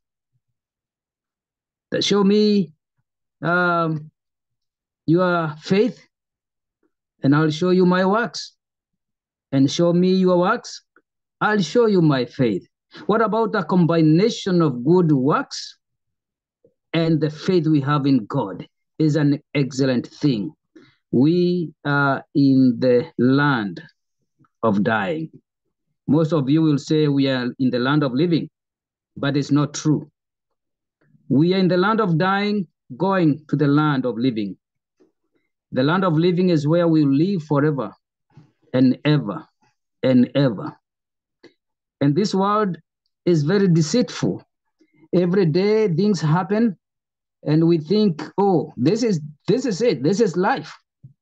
Speaker 15: That show me um, your faith, and I'll show you my works. And show me your works, I'll show you my faith. What about a combination of good works and the faith we have in God is an excellent thing. We are in the land of dying. Most of you will say we are in the land of living, but it's not true. We are in the land of dying, going to the land of living. The land of living is where we live forever and ever and ever. And this world is very deceitful. Every day things happen and we think, oh, this is, this is it, this is life.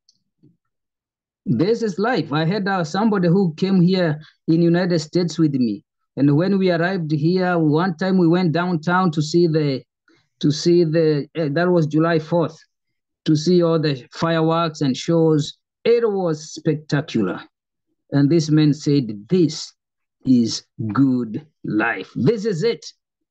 Speaker 15: This is life. I had uh, somebody who came here in United States with me. And when we arrived here, one time we went downtown to see the, to see the, uh, that was July fourth, to see all the fireworks and shows. It was spectacular. And this man said, this is good life. This is it.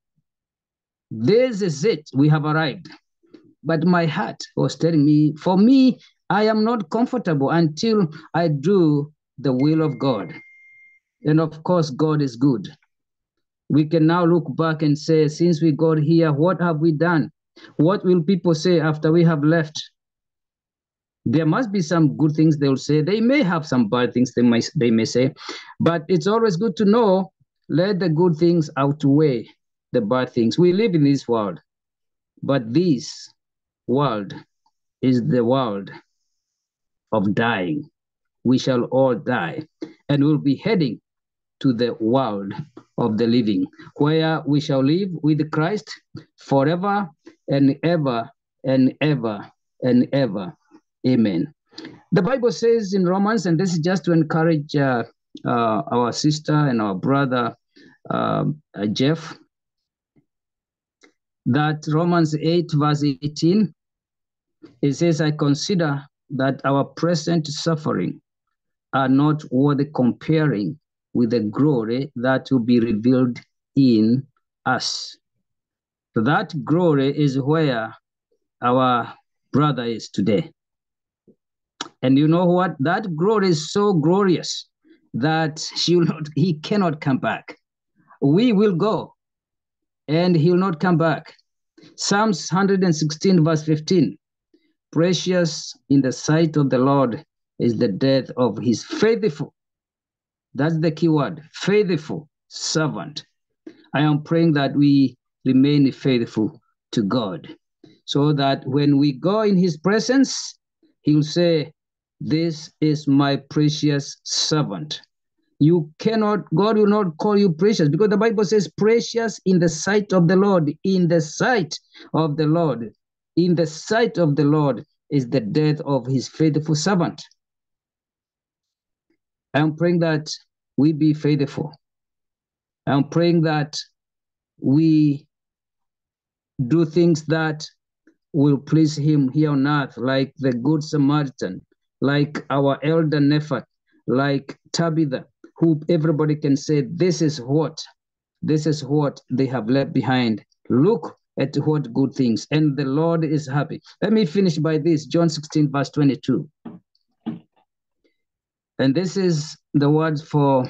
Speaker 15: This is it. We have arrived. But my heart was telling me, for me, I am not comfortable until I do the will of God. And of course, God is good. We can now look back and say, since we got here, what have we done? What will people say after we have left? There must be some good things they will say. They may have some bad things they may, they may say, but it's always good to know, let the good things outweigh the bad things. We live in this world, but this world is the world of dying. We shall all die, and we'll be heading to the world of the living, where we shall live with Christ forever and ever and ever and ever. Amen. The Bible says in Romans, and this is just to encourage uh, uh, our sister and our brother, uh, uh, Jeff, that Romans eight verse eighteen, it says, I consider that our present suffering are not worth comparing with the glory that will be revealed in us. So that glory is where our brother is today. And you know what? That glory is so glorious that she will not, he cannot come back. We will go, and he will not come back. Psalms one hundred sixteen verse fifteen, precious in the sight of the Lord is the death of his faithful. That's the key word, faithful servant. I am praying that we remain faithful to God, so that when we go in his presence, he will say, this is my precious servant. You cannot, God will not call you precious, because the Bible says precious in the sight of the Lord, in the sight of the Lord, in the sight of the Lord is the death of his faithful servant. I'm praying that we be faithful. I'm praying that we do things that will please him here on earth, like the Good Samaritan, like our elder Nephat, like Tabitha, who everybody can say, this is what, this is what they have left behind. Look at what good things, and the Lord is happy. Let me finish by this, John sixteen, verse twenty-two. And this is the words for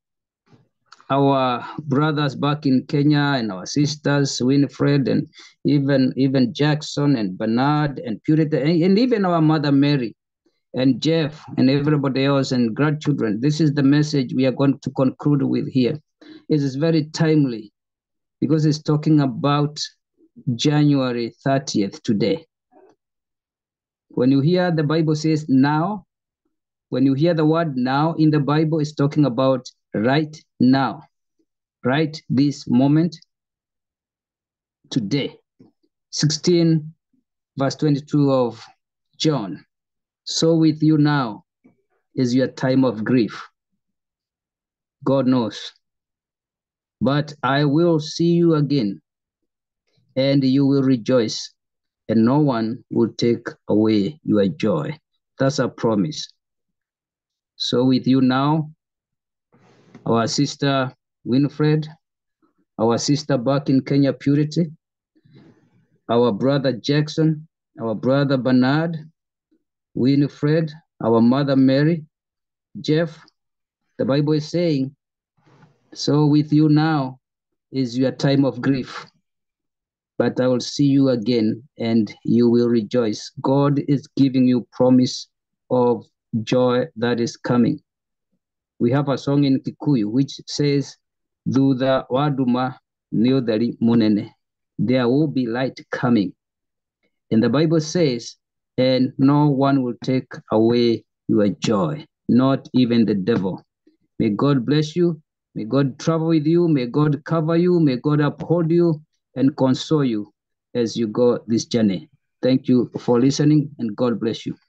Speaker 15: our brothers back in Kenya and our sisters, Winifred, and even, even Jackson and Bernard and Purity, and, and even our mother Mary and Jeff and everybody else and grandchildren. This is the message we are going to conclude with here. It is very timely because it's talking about January thirtieth today. When you hear the Bible says now, when you hear the word now in the Bible, it's talking about right now, right this moment, today. sixteen verse twenty-two of John. So with you now is your time of grief. God knows. But I will see you again, and you will rejoice, and no one will take away your joy. That's a promise. So with you now, our sister Winifred, our sister back in Kenya, Purity, our brother Jackson, our brother Bernard, Winifred, our mother Mary, Jeff, the Bible is saying, so with you now is your time of grief, but I will see you again and you will rejoice. God is giving you promise of joy that is coming. We have a song in Kikuyu which says, Thutha wa nduma nĩ ũtheri mũnene. There will be light coming. And the Bible says, and no one will take away your joy, not even the devil. May God bless you. May God travel with you. May God cover you. May God uphold you and console you as you go this journey. Thank you for listening, and God bless you.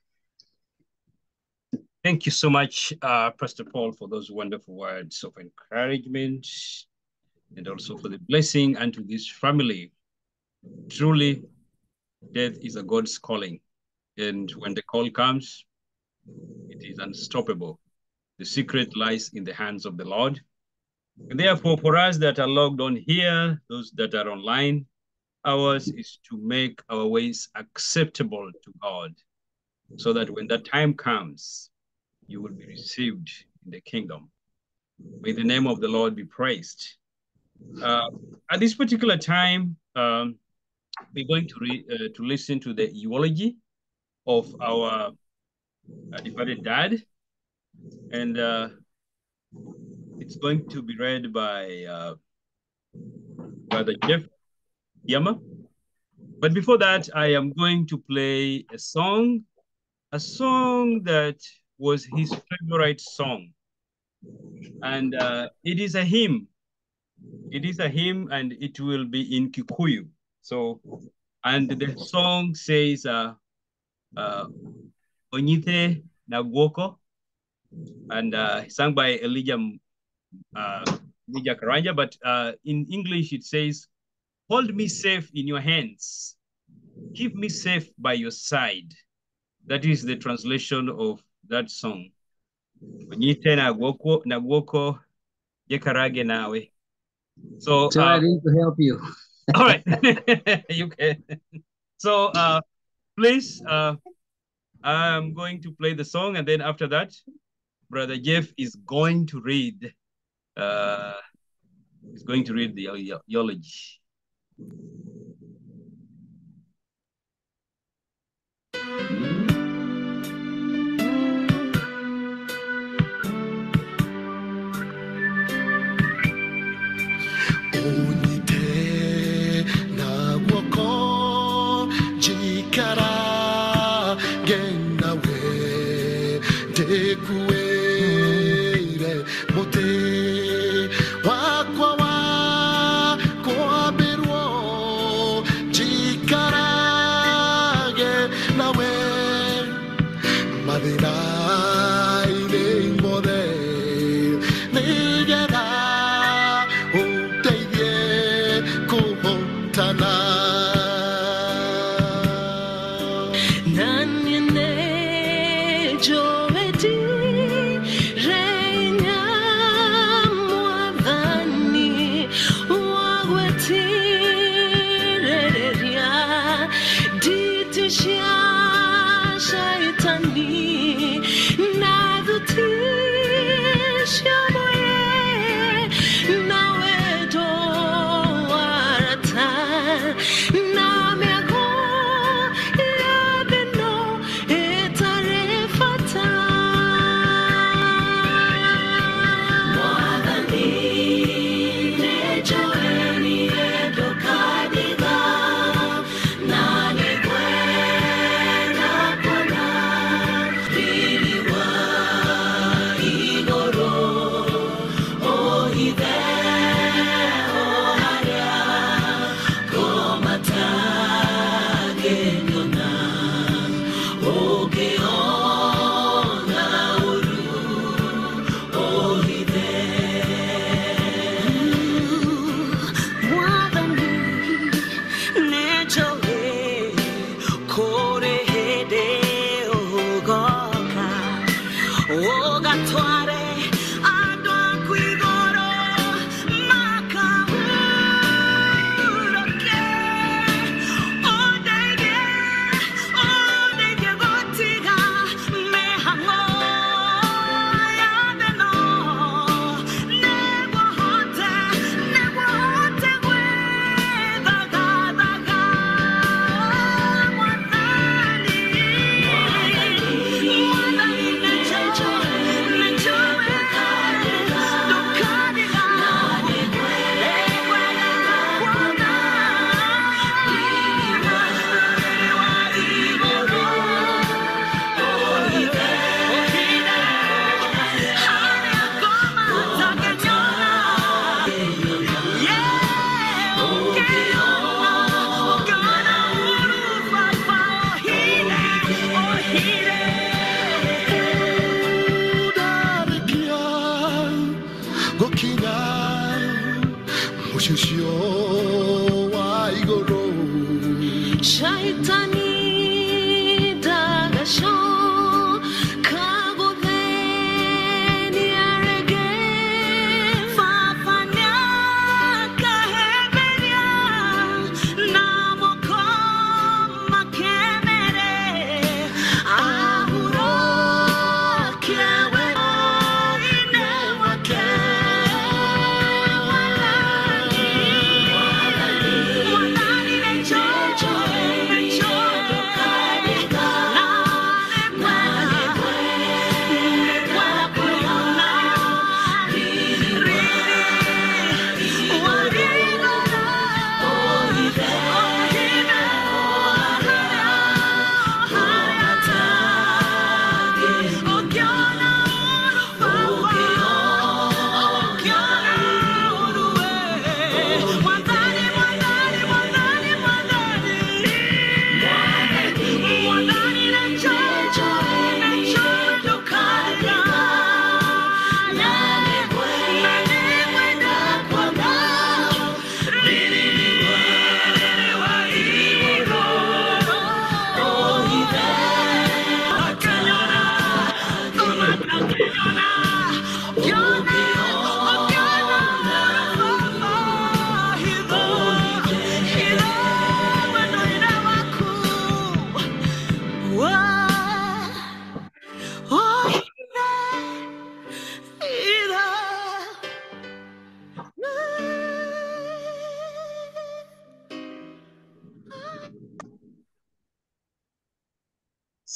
Speaker 2: Thank you so much, uh, Pastor Paul, for those wonderful words of encouragement and also for the blessing unto this family. Truly, death is a God's calling. And when the call comes, it is unstoppable. The secret lies in the hands of the Lord. And therefore, for us that are logged on here, those that are online, ours is to make our ways acceptable to God, so that when that time comes, you will be received in the kingdom. May the name of the Lord be praised. Uh, at this particular time, um, we're going to re uh, to listen to the eulogy of our uh, departed dad, and uh, it's going to be read by uh, Brother Jeff Yama. But before that, I am going to play a song, a song that was his favorite song, and uh, it is a hymn. It is a hymn, and it will be in Kikuyu. So, and the song says, uh, uh, Onyite Nagwoko, and uh, sung by Elijah, uh, Elijah Karanja, but uh, in English it says, hold me safe in your hands, keep me safe by your side. That is the translation of that song. Onyite Nagwoko, Nagwoko, Yekarage nawe. So,
Speaker 15: So I
Speaker 2: uh,
Speaker 15: need to help you.
Speaker 2: all right, you can. So, uh, please, uh, I'm going to play the song, and then after that, Brother Jeff is going to read. Uh, is going to read the eulogy.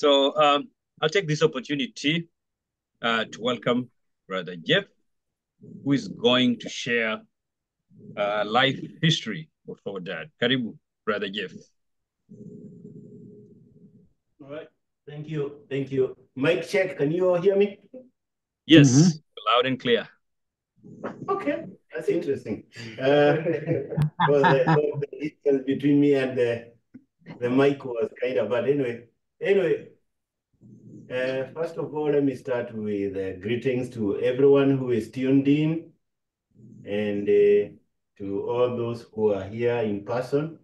Speaker 2: So um, I'll take this opportunity uh, to welcome Brother Jeff, who is going to share uh, life history of our dad. Karibu, Brother Jeff.
Speaker 16: All right. Thank you. Thank you. Mic check. Can you all hear me?
Speaker 2: Yes, mm-hmm. Loud and clear.
Speaker 16: Okay, that's interesting. Uh, well, the, the distance between me and the, the mic was kind of bad. Anyway, anyway, uh, first of all, let me start with uh, greetings to everyone who is tuned in and uh, to all those who are here in person.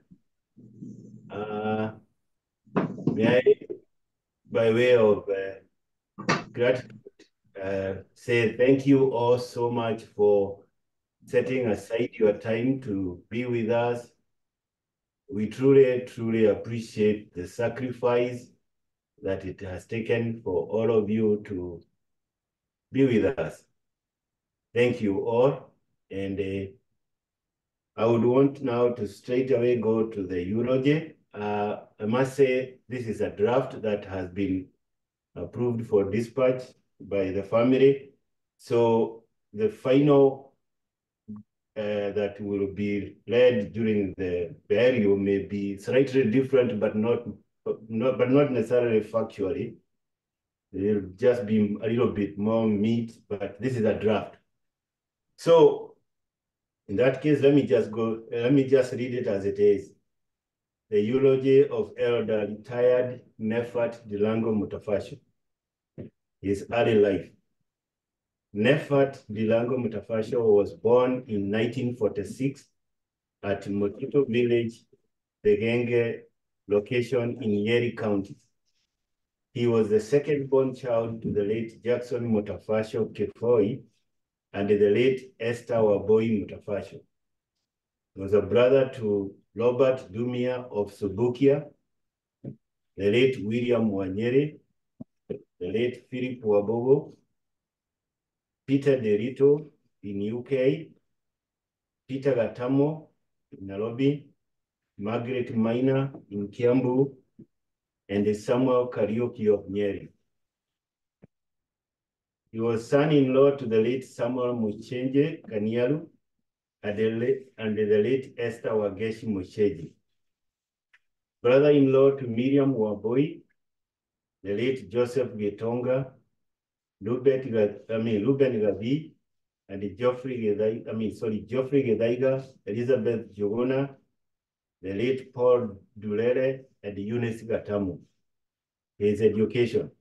Speaker 16: Uh, may I, by way of uh, gratitude, uh, say thank you all so much for setting aside your time to be with us. We truly, truly appreciate the sacrifice that it has taken for all of you to be with us. Thank you all. And uh, I would want now to straight away go to the eulogy. Uh, I must say this is a draft that has been approved for dispatch by the family. So the final Uh, that will be read during the burial may be slightly different, but not, not, but not necessarily factually. It'll just be a little bit more meat, but this is a draft. So in that case, let me just go, let me just read it as it is. The eulogy of Elder Retired Nefat Dilango Mutafasho, his early life. Nefat Dilango Mutafasho was born in nineteen forty-six at Motito Village, the Genge location in Nyeri County. He was the second born child to the late Jackson Mutafasho Kefoi and the late Esther Waboi Mutafasho. He was a brother to Robert Dumia of Subukia, the late William Wanyere, the late Philip Wabogo, Peter Derito in U K, Peter Gatamo in Nairobi, Margaret Minor in Kiambu, and Samuel Kariuki of Nyeri. He was son-in-law to the late Samuel Muchenje Kanialu and the late, and the late Esther Wageshi Mucheji. Brother-in-law to Miriam Waboi, the late Joseph Getonga, Lubet, I mean, Ruben Gabi, and Geoffrey Gedai, I mean, sorry, Geoffrey Gedaiga, Elizabeth Jogona, the late Paul Dulere, and Eunice Gatamu. His education.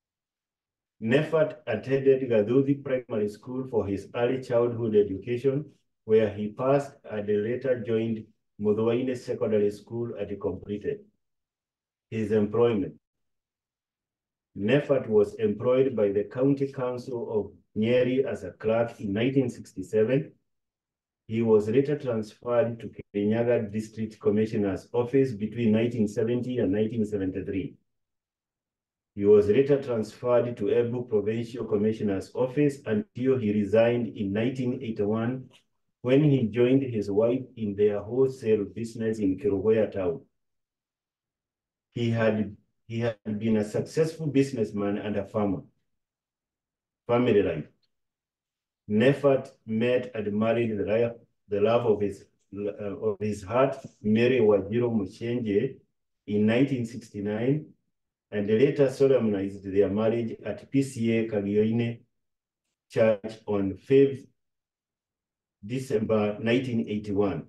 Speaker 16: Nefat attended Gaduzi Primary School for his early childhood education, where he passed and later joined Muthwaini Secondary School and completed. His employment. Nefat was employed by the County Council of Nyeri as a clerk in nineteen sixty-seven. He was later transferred to Kirinyaga District Commissioner's Office between nineteen seventy and nineteen seventy-three. He was later transferred to Embu Provincial Commissioner's Office until he resigned in nineteen eighty-one when he joined his wife in their wholesale business in Kirugoya town. He had He had been a successful businessman and a farmer. Family life. Nefat met and married the, the love of his, uh, of his heart, Mary Wajiro Muchenje, in nineteen sixty-nine, and later solemnized their marriage at P C A Kagioine Church on fifth December nineteen eighty-one.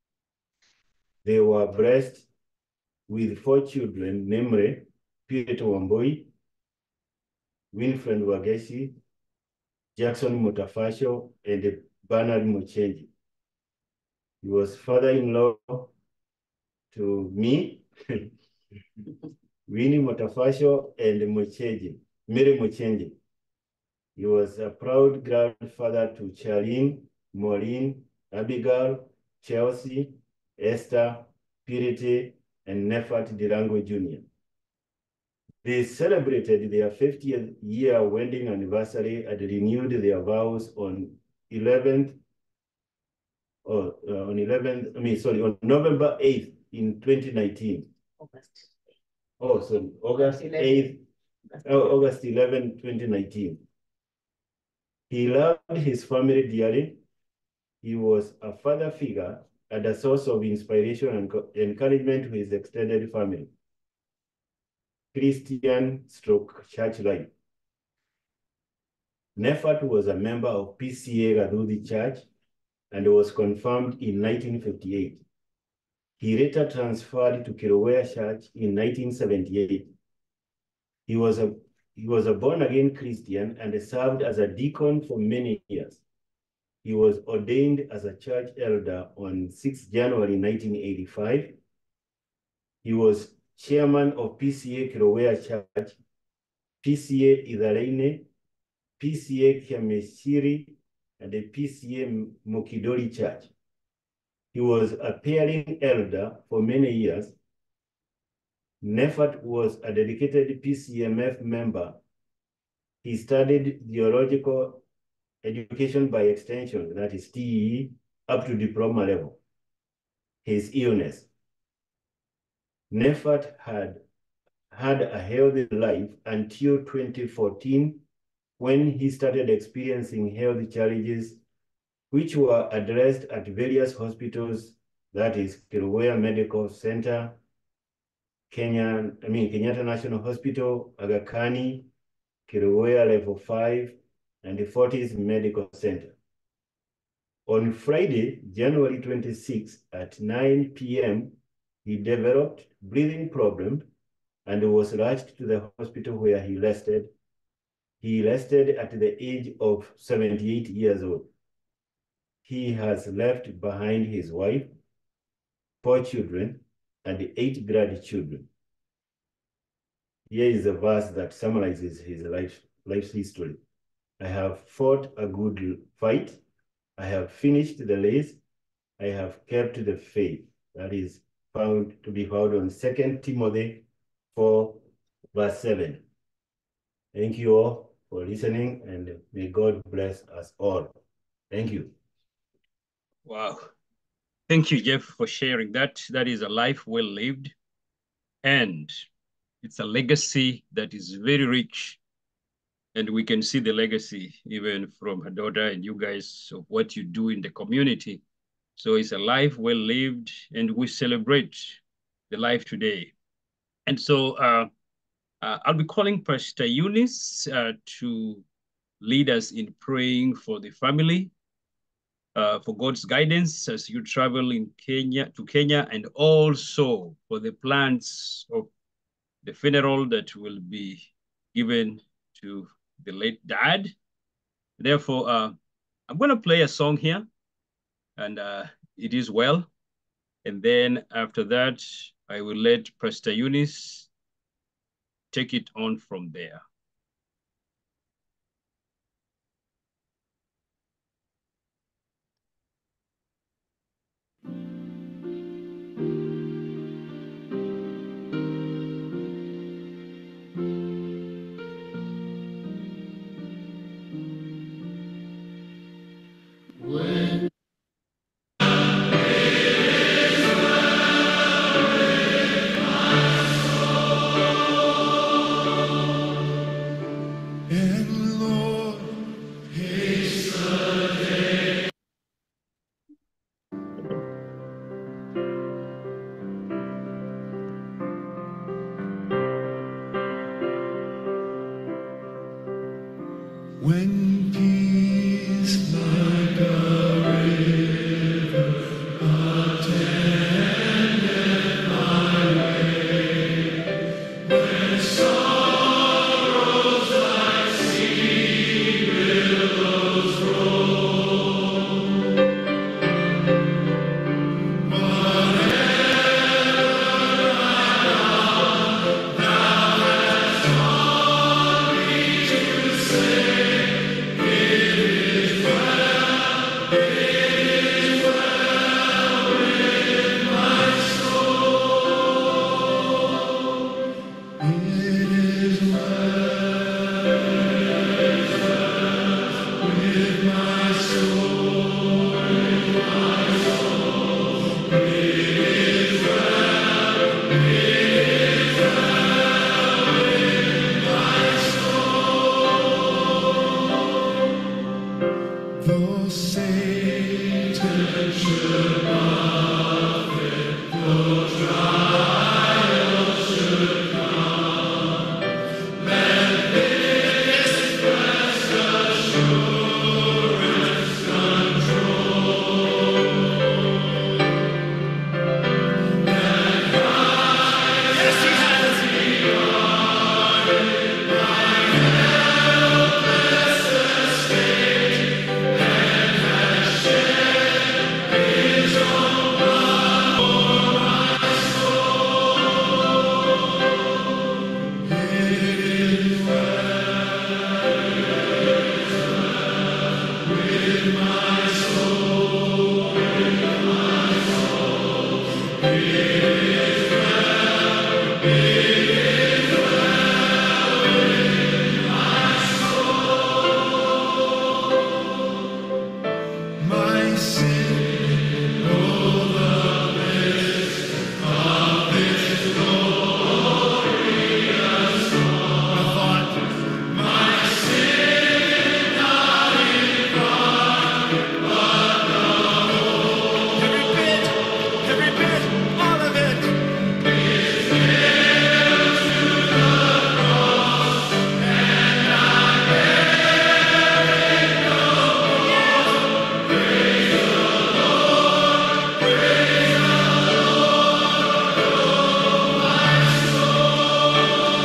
Speaker 16: They were blessed with four children, namely Peter Wamboi, Winfred Wageshi, Jackson Mutafasho, and Bernard Muchenji. He was father-in-law to me, Winnie Mutafasho, and Muchenji, Mary Muchenji. He was a proud grandfather to Charlene, Maureen, Abigail, Chelsea, Esther, Purity, and Nefat Dilango Junior They celebrated their fiftieth year wedding anniversary and renewed their vows on eleventh, or uh, on eleventh, I mean, sorry, on November eighth in twenty nineteen. August. Oh, so August eighth, oh, August eleventh, twenty nineteen. He loved his family dearly. He was a father figure and a source of inspiration and encouragement to his extended family. Christian stroke church life. Nefat was a member of P C A Gadudi Church and was confirmed in nineteen fifty-eight. He later transferred to Kilowea Church in nineteen seventy-eight. He was a he was a born-again Christian and served as a deacon for many years. He was ordained as a church elder on sixth January nineteen eighty-five. He was chairman of P C A Kilowea Church, P C A Idharaine, P C A Kiameshiri, and the P C A Mukidori Church. He was a pairing elder for many years. Nefat was a dedicated P C M F member. He studied theological education by extension, that is T E E, up to diploma level. His illness. Nefat had had a healthy life until twenty fourteen, when he started experiencing health challenges, which were addressed at various hospitals, that is Kilowea Medical Center, Kenya, I mean Kenyatta National Hospital, Aga Khan, Kilowea Level five, and the Fortis Medical Center. On Friday, January twenty-sixth at nine P M, he developed breathing problems and was rushed to the hospital where he rested. He rested at the age of seventy-eight years old. He has left behind his wife, four children, and eight grandchildren. Here is a verse that summarizes his life, life's history. I have fought a good fight. I have finished the race. I have kept the faith. That is found to be found on Second Timothy four, verse seven. Thank you all for listening, and may God bless us all. Thank you.
Speaker 2: Wow. Thank you, Jeff, for sharing that. That is a life well lived, and it's a legacy that is very rich. And we can see the legacy even from her daughter and you guys of what you do in the community. So it's a life well lived, and we celebrate the life today. And so uh, uh, I'll be calling Pastor Eunice uh, to lead us in praying for the family, uh, for God's guidance as you travel in Kenya to Kenya, and also for the plans of the funeral that will be given to the late dad. Therefore, uh, I'm going to play a song here, and uh, it is well. And then after that, I will let Pastor Eunice take it on from there.
Speaker 1: When When peace like a river attendeth my way, when sorrows like sea billows roll, whatever thou hast taught me to say, Though Satan should buffet, though trials should come, let this precious assurance control that Christ, yes, He has regarded my helpless estate and has shed His own blood for my soul. It is well with my soul, with my soul. It is well, it is well with my soul. My sin, oh, the bliss of this glorious song. I thought, my sin not in part, but the whole, every bit, every bit, all of it is nailed to the cross, and I bear it no more. Praise the Lord, praise the Lord, oh my soul.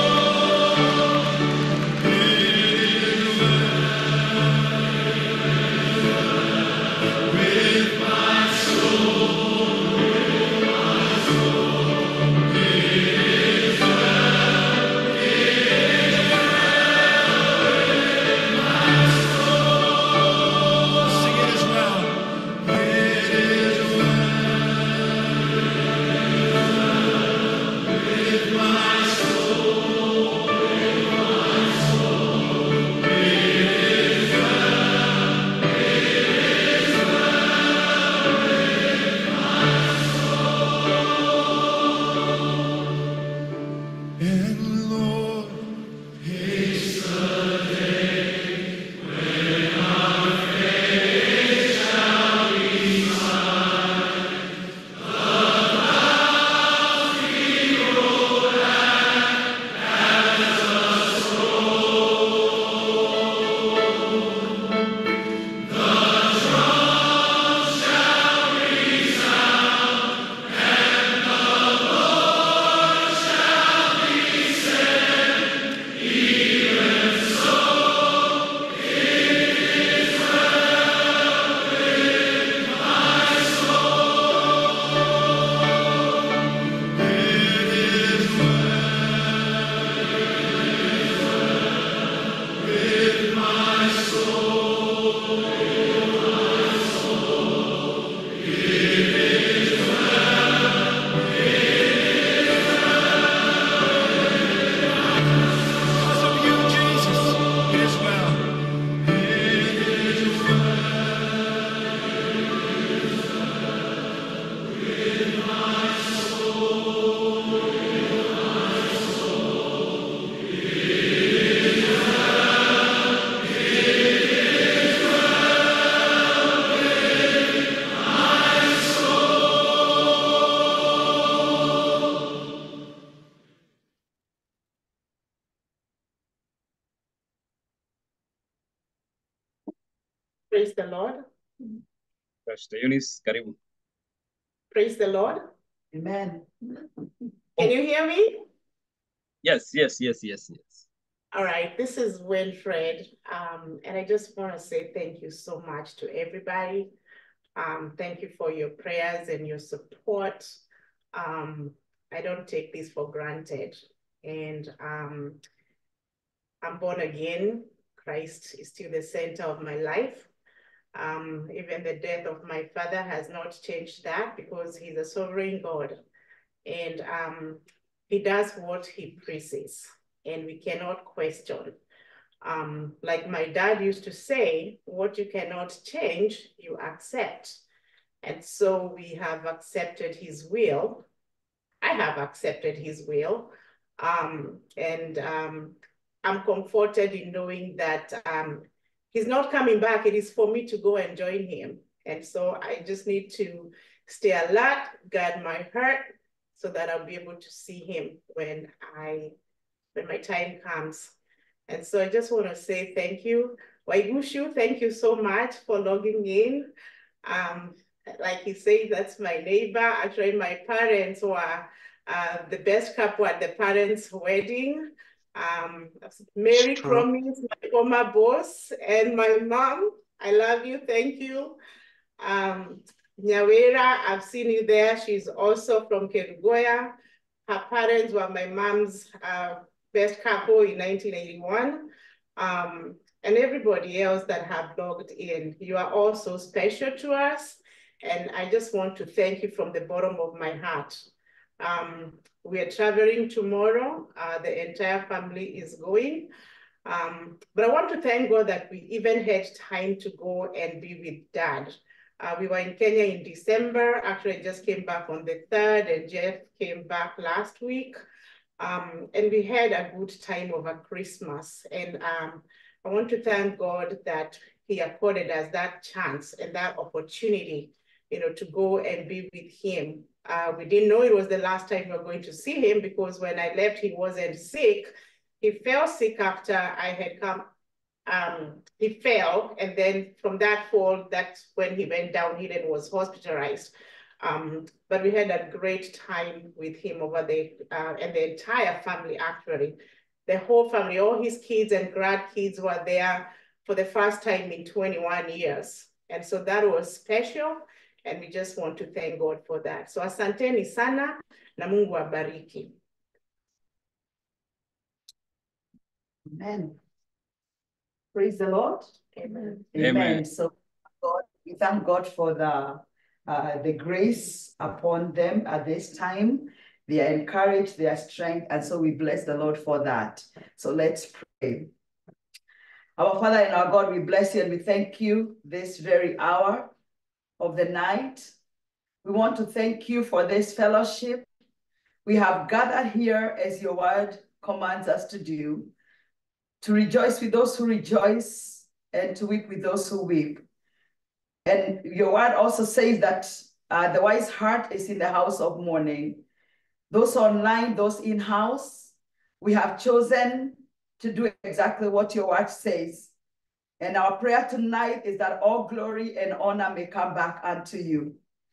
Speaker 1: It is well with my soul, with my soul. It is well, it is well with my soul. Sing it as well. It is well with my soul, with my soul. It is well, it is well with my soul. And Lord, haste the day when our faith shall be signed. The clouds be rolled back as a scroll. The drums shall resound, and the Lord shall descend. Even so, it is well with my soul. It is well with my soul, with my soul. It is well, it is because of you, Jesus. It is well. It is well with my soul, with my soul. It is well, it is well with my soul.
Speaker 17: Praise the Lord.
Speaker 2: Pastor Eunice, karibu.
Speaker 17: Praise the Lord.
Speaker 18: Amen.
Speaker 17: Can you hear me?
Speaker 2: Yes, yes, yes, yes, yes.
Speaker 17: All right, this is Winfred, um, and I just want to say thank you so much to everybody. Um, thank you for your prayers and your support. Um, I don't take this for granted. And um, I'm born again. Christ is still the center of my life. Um, even the death of my father has not changed that, because he's a sovereign God. And um, he does what he pleases, and we cannot question. Um, like my dad used to say, what you cannot change, you accept. And so we have accepted his will. I have accepted his will. Um, and um, I'm comforted in knowing that um, he's not coming back. It is for me to go and join him. And so I just need to stay alert, guard my heart, so that I'll be able to see him when I, when my time comes. And so I just want to say thank you. Waigushu, thank you so much for logging in. Um, like he said, that's my neighbor. Actually, my parents were uh, the best couple at the parents' wedding. Um, Mary Crommins, my former boss, and my mom. I love you, thank you. Um, Nyawera, I've seen you there. She's also from Kerugoya. Her parents were my mom's uh, best couple in nineteen eighty-one. Um, and everybody else that have logged in. You are all so special to us. And I just want to thank you from the bottom of my heart. Um, we are traveling tomorrow. Uh, the entire family is going. Um, but I want to thank God that we even had time to go and be with Dad. Uh, we were in Kenya in December. Actually, I just came back on the third, and Jeff came back last week. Um, and we had a good time over Christmas. And um, I want to thank God that he accorded us that chance and that opportunity, you know, to go and be with him. Uh, we didn't know it was the last time we were going to see him, because when I left, he wasn't sick. He fell sick after I had come. Um, he fell, and then from that fall, that's when he went downhill and was hospitalized. Um, but we had a great time with him over there, uh, and the entire family, actually. The whole family, all his kids and grandkids were there for the first time in twenty-one years. And so that was special, and we just want to thank God for that. So asanteni sana, na Mungu abariki.
Speaker 18: Amen. Praise the Lord.
Speaker 17: Amen.
Speaker 18: Amen.
Speaker 2: Amen.
Speaker 18: So God, we thank God for the uh, the grace upon them at this time. They are encouraged, their strength, and so we bless the Lord for that. So let's pray. Our Father and our God, we bless you and we thank you this very hour of the night. We want to thank you for this fellowship. We have gathered here as your word commands us to do, to rejoice with those who rejoice and to weep with those who weep. And your word also says that uh, the wise heart is in the house of mourning. Those online, those in-house, we have chosen to do exactly what your word says. And our prayer tonight is that all glory and honor may come back unto you.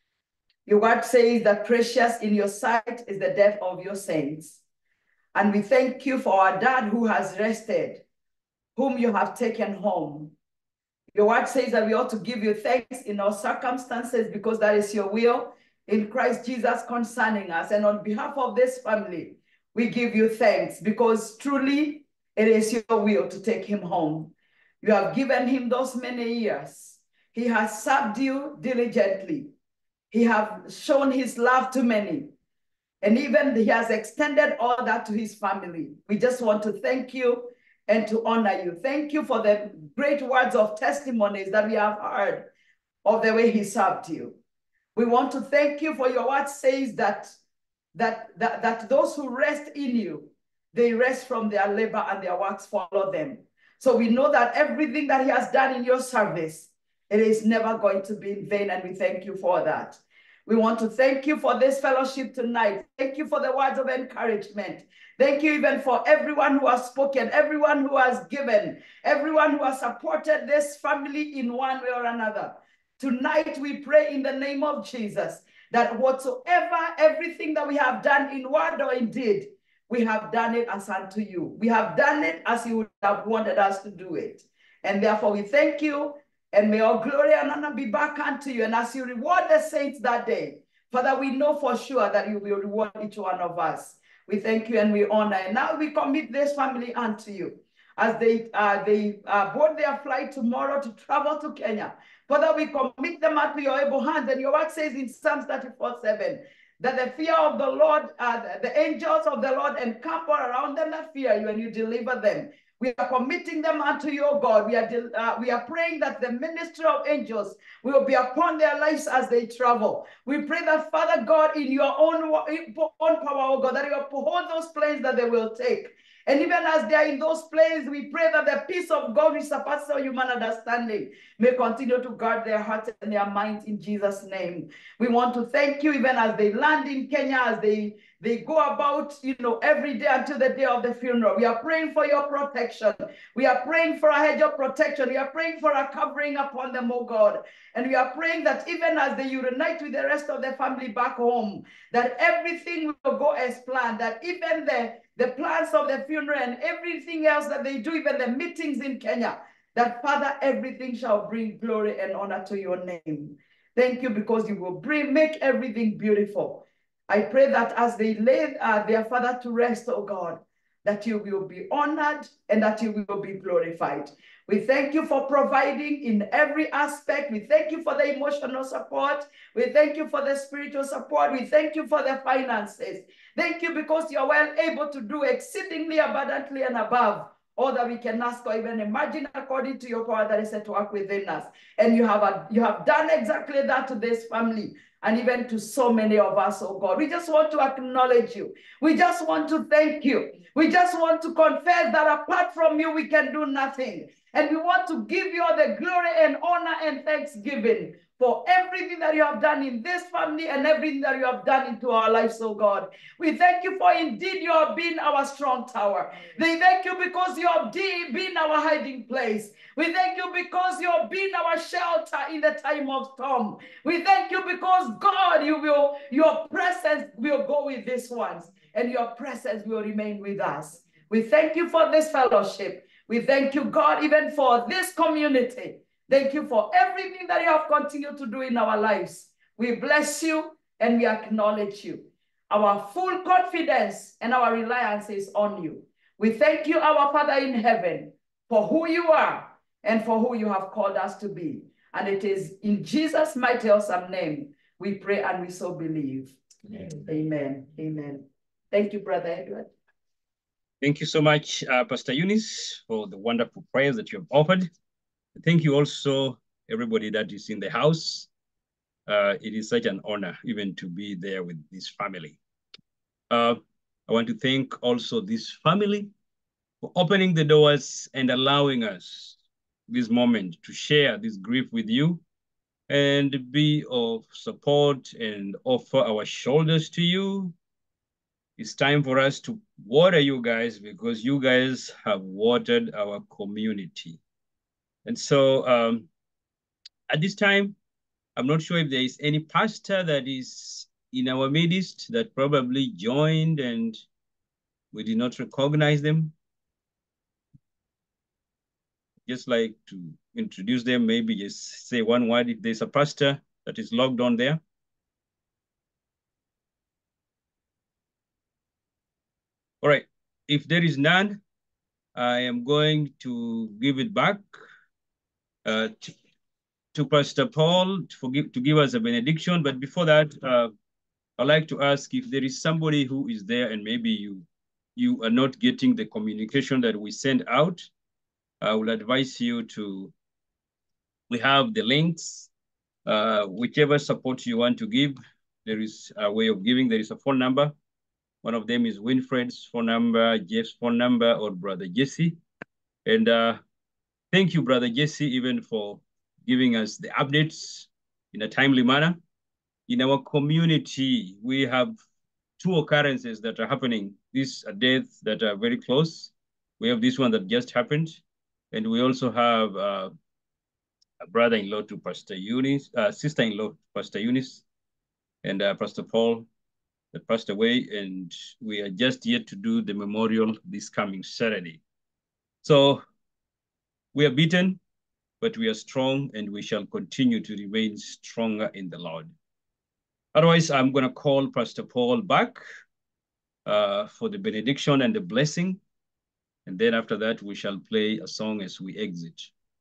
Speaker 18: Your word says that precious in your sight is the death of your saints. And we thank you for our dad who has rested, whom you have taken home. Your word says that we ought to give you thanks in our circumstances, because that is your will in Christ Jesus concerning us. And on behalf of this family, we give you thanks, because truly it is your will to take him home. You have given him those many years. He has served you diligently. He has shown his love to many. And even he has extended all that to his family. We just want to thank you and to honor you. Thank you for the great words of testimonies that we have heard of the way he served you. We want to thank you for your word says that, that, that, that those who rest in you, they rest from their labor and their works follow them. So we know that everything that he has done in your service, it is never going to be in vain, and we thank you for that. We want to thank you for this fellowship tonight. Thank you for the words of encouragement. Thank you even for everyone who has spoken, everyone who has given, everyone who has supported this family in one way or another. Tonight we pray in the name of Jesus that whatsoever, everything that we have done in word or in deed, we have done it as unto you. We have done it as you would have wanted us to do it. And therefore we thank you, and may all glory and honor be back unto you. And as you reward the saints that day, Father, we know for sure that you will reward each one of us. We thank you and we honor. And now we commit this family unto you as they uh, they uh, board their flight tomorrow to travel to Kenya. Father, we commit them unto your able hands. And your word says in Psalms thirty-four seven, that the fear of the Lord, uh, the, the angels of the Lord encamp around them that fear you, and you deliver them. We are committing them unto your God. We are, uh, we are praying that the ministry of angels will be upon their lives as they travel. We pray that, Father God, in your own, own power, oh God, that you uphold those planes that they will take. And even as they are in those places, we pray that the peace of God, which surpasses all human understanding, may continue to guard their hearts and their minds in Jesus' name. We want to thank you even as they land in Kenya, as they, they go about, you know, every day until the day of the funeral. We are praying for your protection. We are praying for a hedge of protection. We are praying for a covering upon them, oh God. And we are praying that even as they unite with the rest of the family back home, that everything will go as planned, that even the the plans of the funeral and everything else that they do, even the meetings in Kenya, that Father, everything shall bring glory and honor to your name. Thank you because you will bring, make everything beautiful. I pray that as they lay uh, their father to rest, oh God, that you will be honored and that you will be glorified. We thank you for providing in every aspect. We thank you for the emotional support. We thank you for the spiritual support. We thank you for the finances. Thank you because you're well able to do exceedingly abundantly and above all that we can ask or even imagine according to your power that is at work within us. And you have, a, you have done exactly that to this family and even to so many of us, oh God. We just want to acknowledge you. We just want to thank you. We just want to confess that apart from you, we can do nothing. And we want to give you all the glory and honor and thanksgiving for everything that you have done in this family and everything that you have done into our lives, oh God. We thank you for indeed you have been our strong tower. We thank you because you have been our hiding place. We thank you because you have been our shelter in the time of storm. We thank you because, God, you will, your presence will go with these ones and your presence will remain with us. We thank you for this fellowship. We thank you, God, even for this community. Thank you for everything that you have continued to do in our lives. We bless you and we acknowledge you. Our full confidence and our reliance is on you. We thank you, our Father in heaven, for who you are and for who you have called us to be. And it is in Jesus' mighty awesome name we pray and we so believe. Amen. Amen. Amen. Thank you, Brother Edward.
Speaker 2: Thank you so much, uh, Pastor Eunice, for the wonderful prayers that you have offered. Thank you also, everybody that is in the house. Uh, it is such an honor even to be there with this family. Uh, I want to thank also this family for opening the doors and allowing us this moment to share this grief with you and be of support and offer our shoulders to you. It's time for us to water you guys because you guys have watered our community. And so um, at this time, I'm not sure if there is any pastor that is in our midst that probably joined and we did not recognize them. Just like to introduce them, maybe just say one word if there's a pastor that is logged on there. All right, if there is none, I am going to give it back uh, to, to Pastor Paul to give, to give us a benediction. But before that, uh, I'd like to ask if there is somebody who is there and maybe you, you are not getting the communication that we send out. I will advise you to, we have the links, uh, whichever support you want to give, there is a way of giving, there is a phone number. One of them is Winfred's phone number, Jeff's phone number, or Brother Jesse. And uh, thank you, Brother Jesse, even for giving us the updates in a timely manner. In our community, we have two occurrences that are happening. These are deaths that are very close. We have this one that just happened. And we also have uh, a brother-in-law to Pastor Eunice, uh, sister-in-law to Pastor Eunice, and uh, Pastor Paul that passed away. And we are just yet to do the memorial this coming Saturday. So we are beaten, but we are strong, and we shall continue to remain stronger in the Lord. Otherwise, I'm going to call Pastor Paul back uh, for the benediction and the blessing. And then after that, we shall play a song as we exit.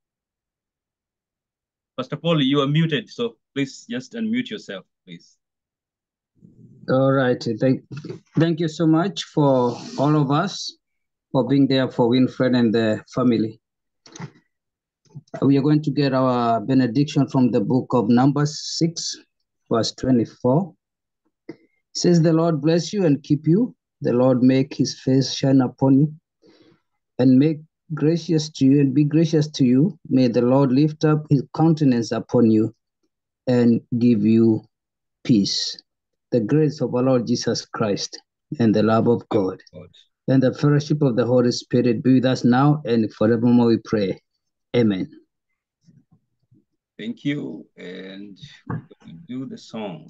Speaker 2: Pastor Paul, you are muted, so please just unmute yourself, please.
Speaker 15: All right. Thank, thank you so much for all of us for being there for Winfred and the family. We are going to get our benediction from the book of Numbers six, verse twenty-four. It says, the Lord bless you and keep you. The Lord make his face shine upon you and make gracious to you and be gracious to you. May the Lord lift up his countenance upon you and give you peace. The grace of our Lord Jesus Christ and the love of God and the fellowship of the Holy Spirit be with us now and forevermore, we pray. Amen.
Speaker 2: Thank you. And we're going to do the song.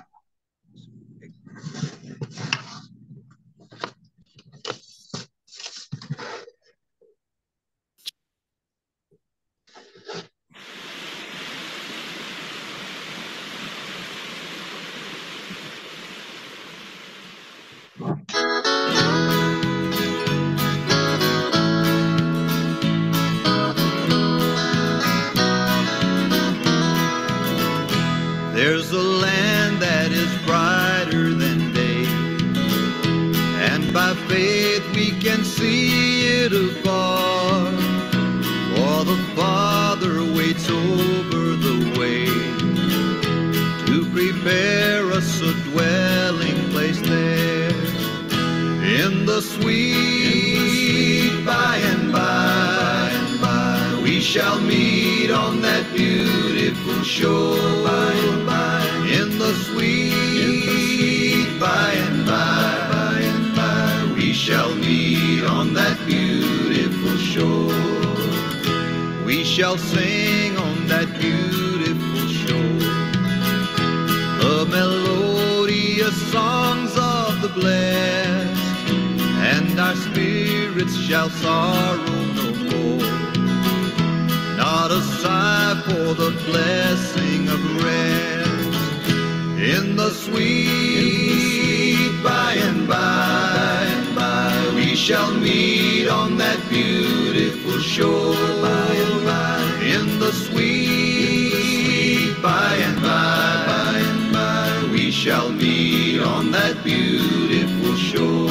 Speaker 19: There's a land that is brighter than day, and by faith we can see it afar. For the Father waits over the way to prepare us a dwelling place there. In the sweet by and by, and by, we shall meet on that beautiful shore. By and by, in the sweet by and by, by and by, we shall meet on that beautiful shore. We shall sing on that beautiful shore the melodious songs of the blessed, and our spirits shall sorrow no more. Not a sigh for the blessing of rest. In the sweet by and by, and by, we shall meet on that beautiful shore. By and by, in the sweet by and by, by and by, we shall meet on that beautiful shore.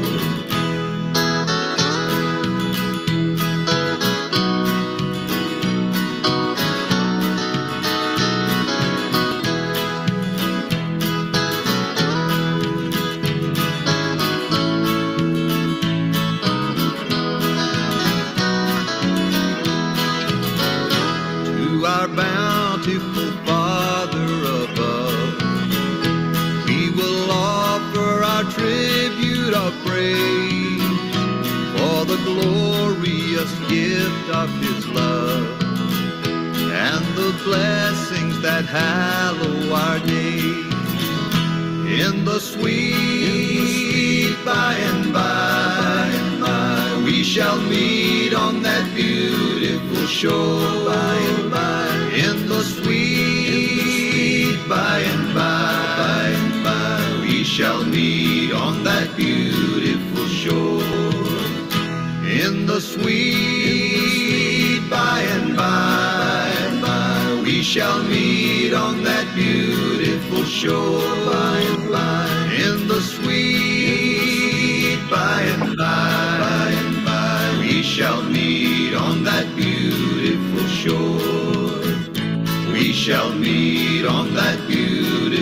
Speaker 19: Our bountiful Father above, we will offer our tribute of praise for the glorious gift of his love and the blessings that hallow our days. In the sweet by and by, and by, we shall meet on that beautiful shore. By and by, in the sweet by and by, by and by, we shall meet on that beautiful shore. In the sweet by and by, and by, we shall meet on that beautiful shore. By and by, in the sweet by and by, by and by, we shall meet on that beautiful shore. We shall meet on that beautiful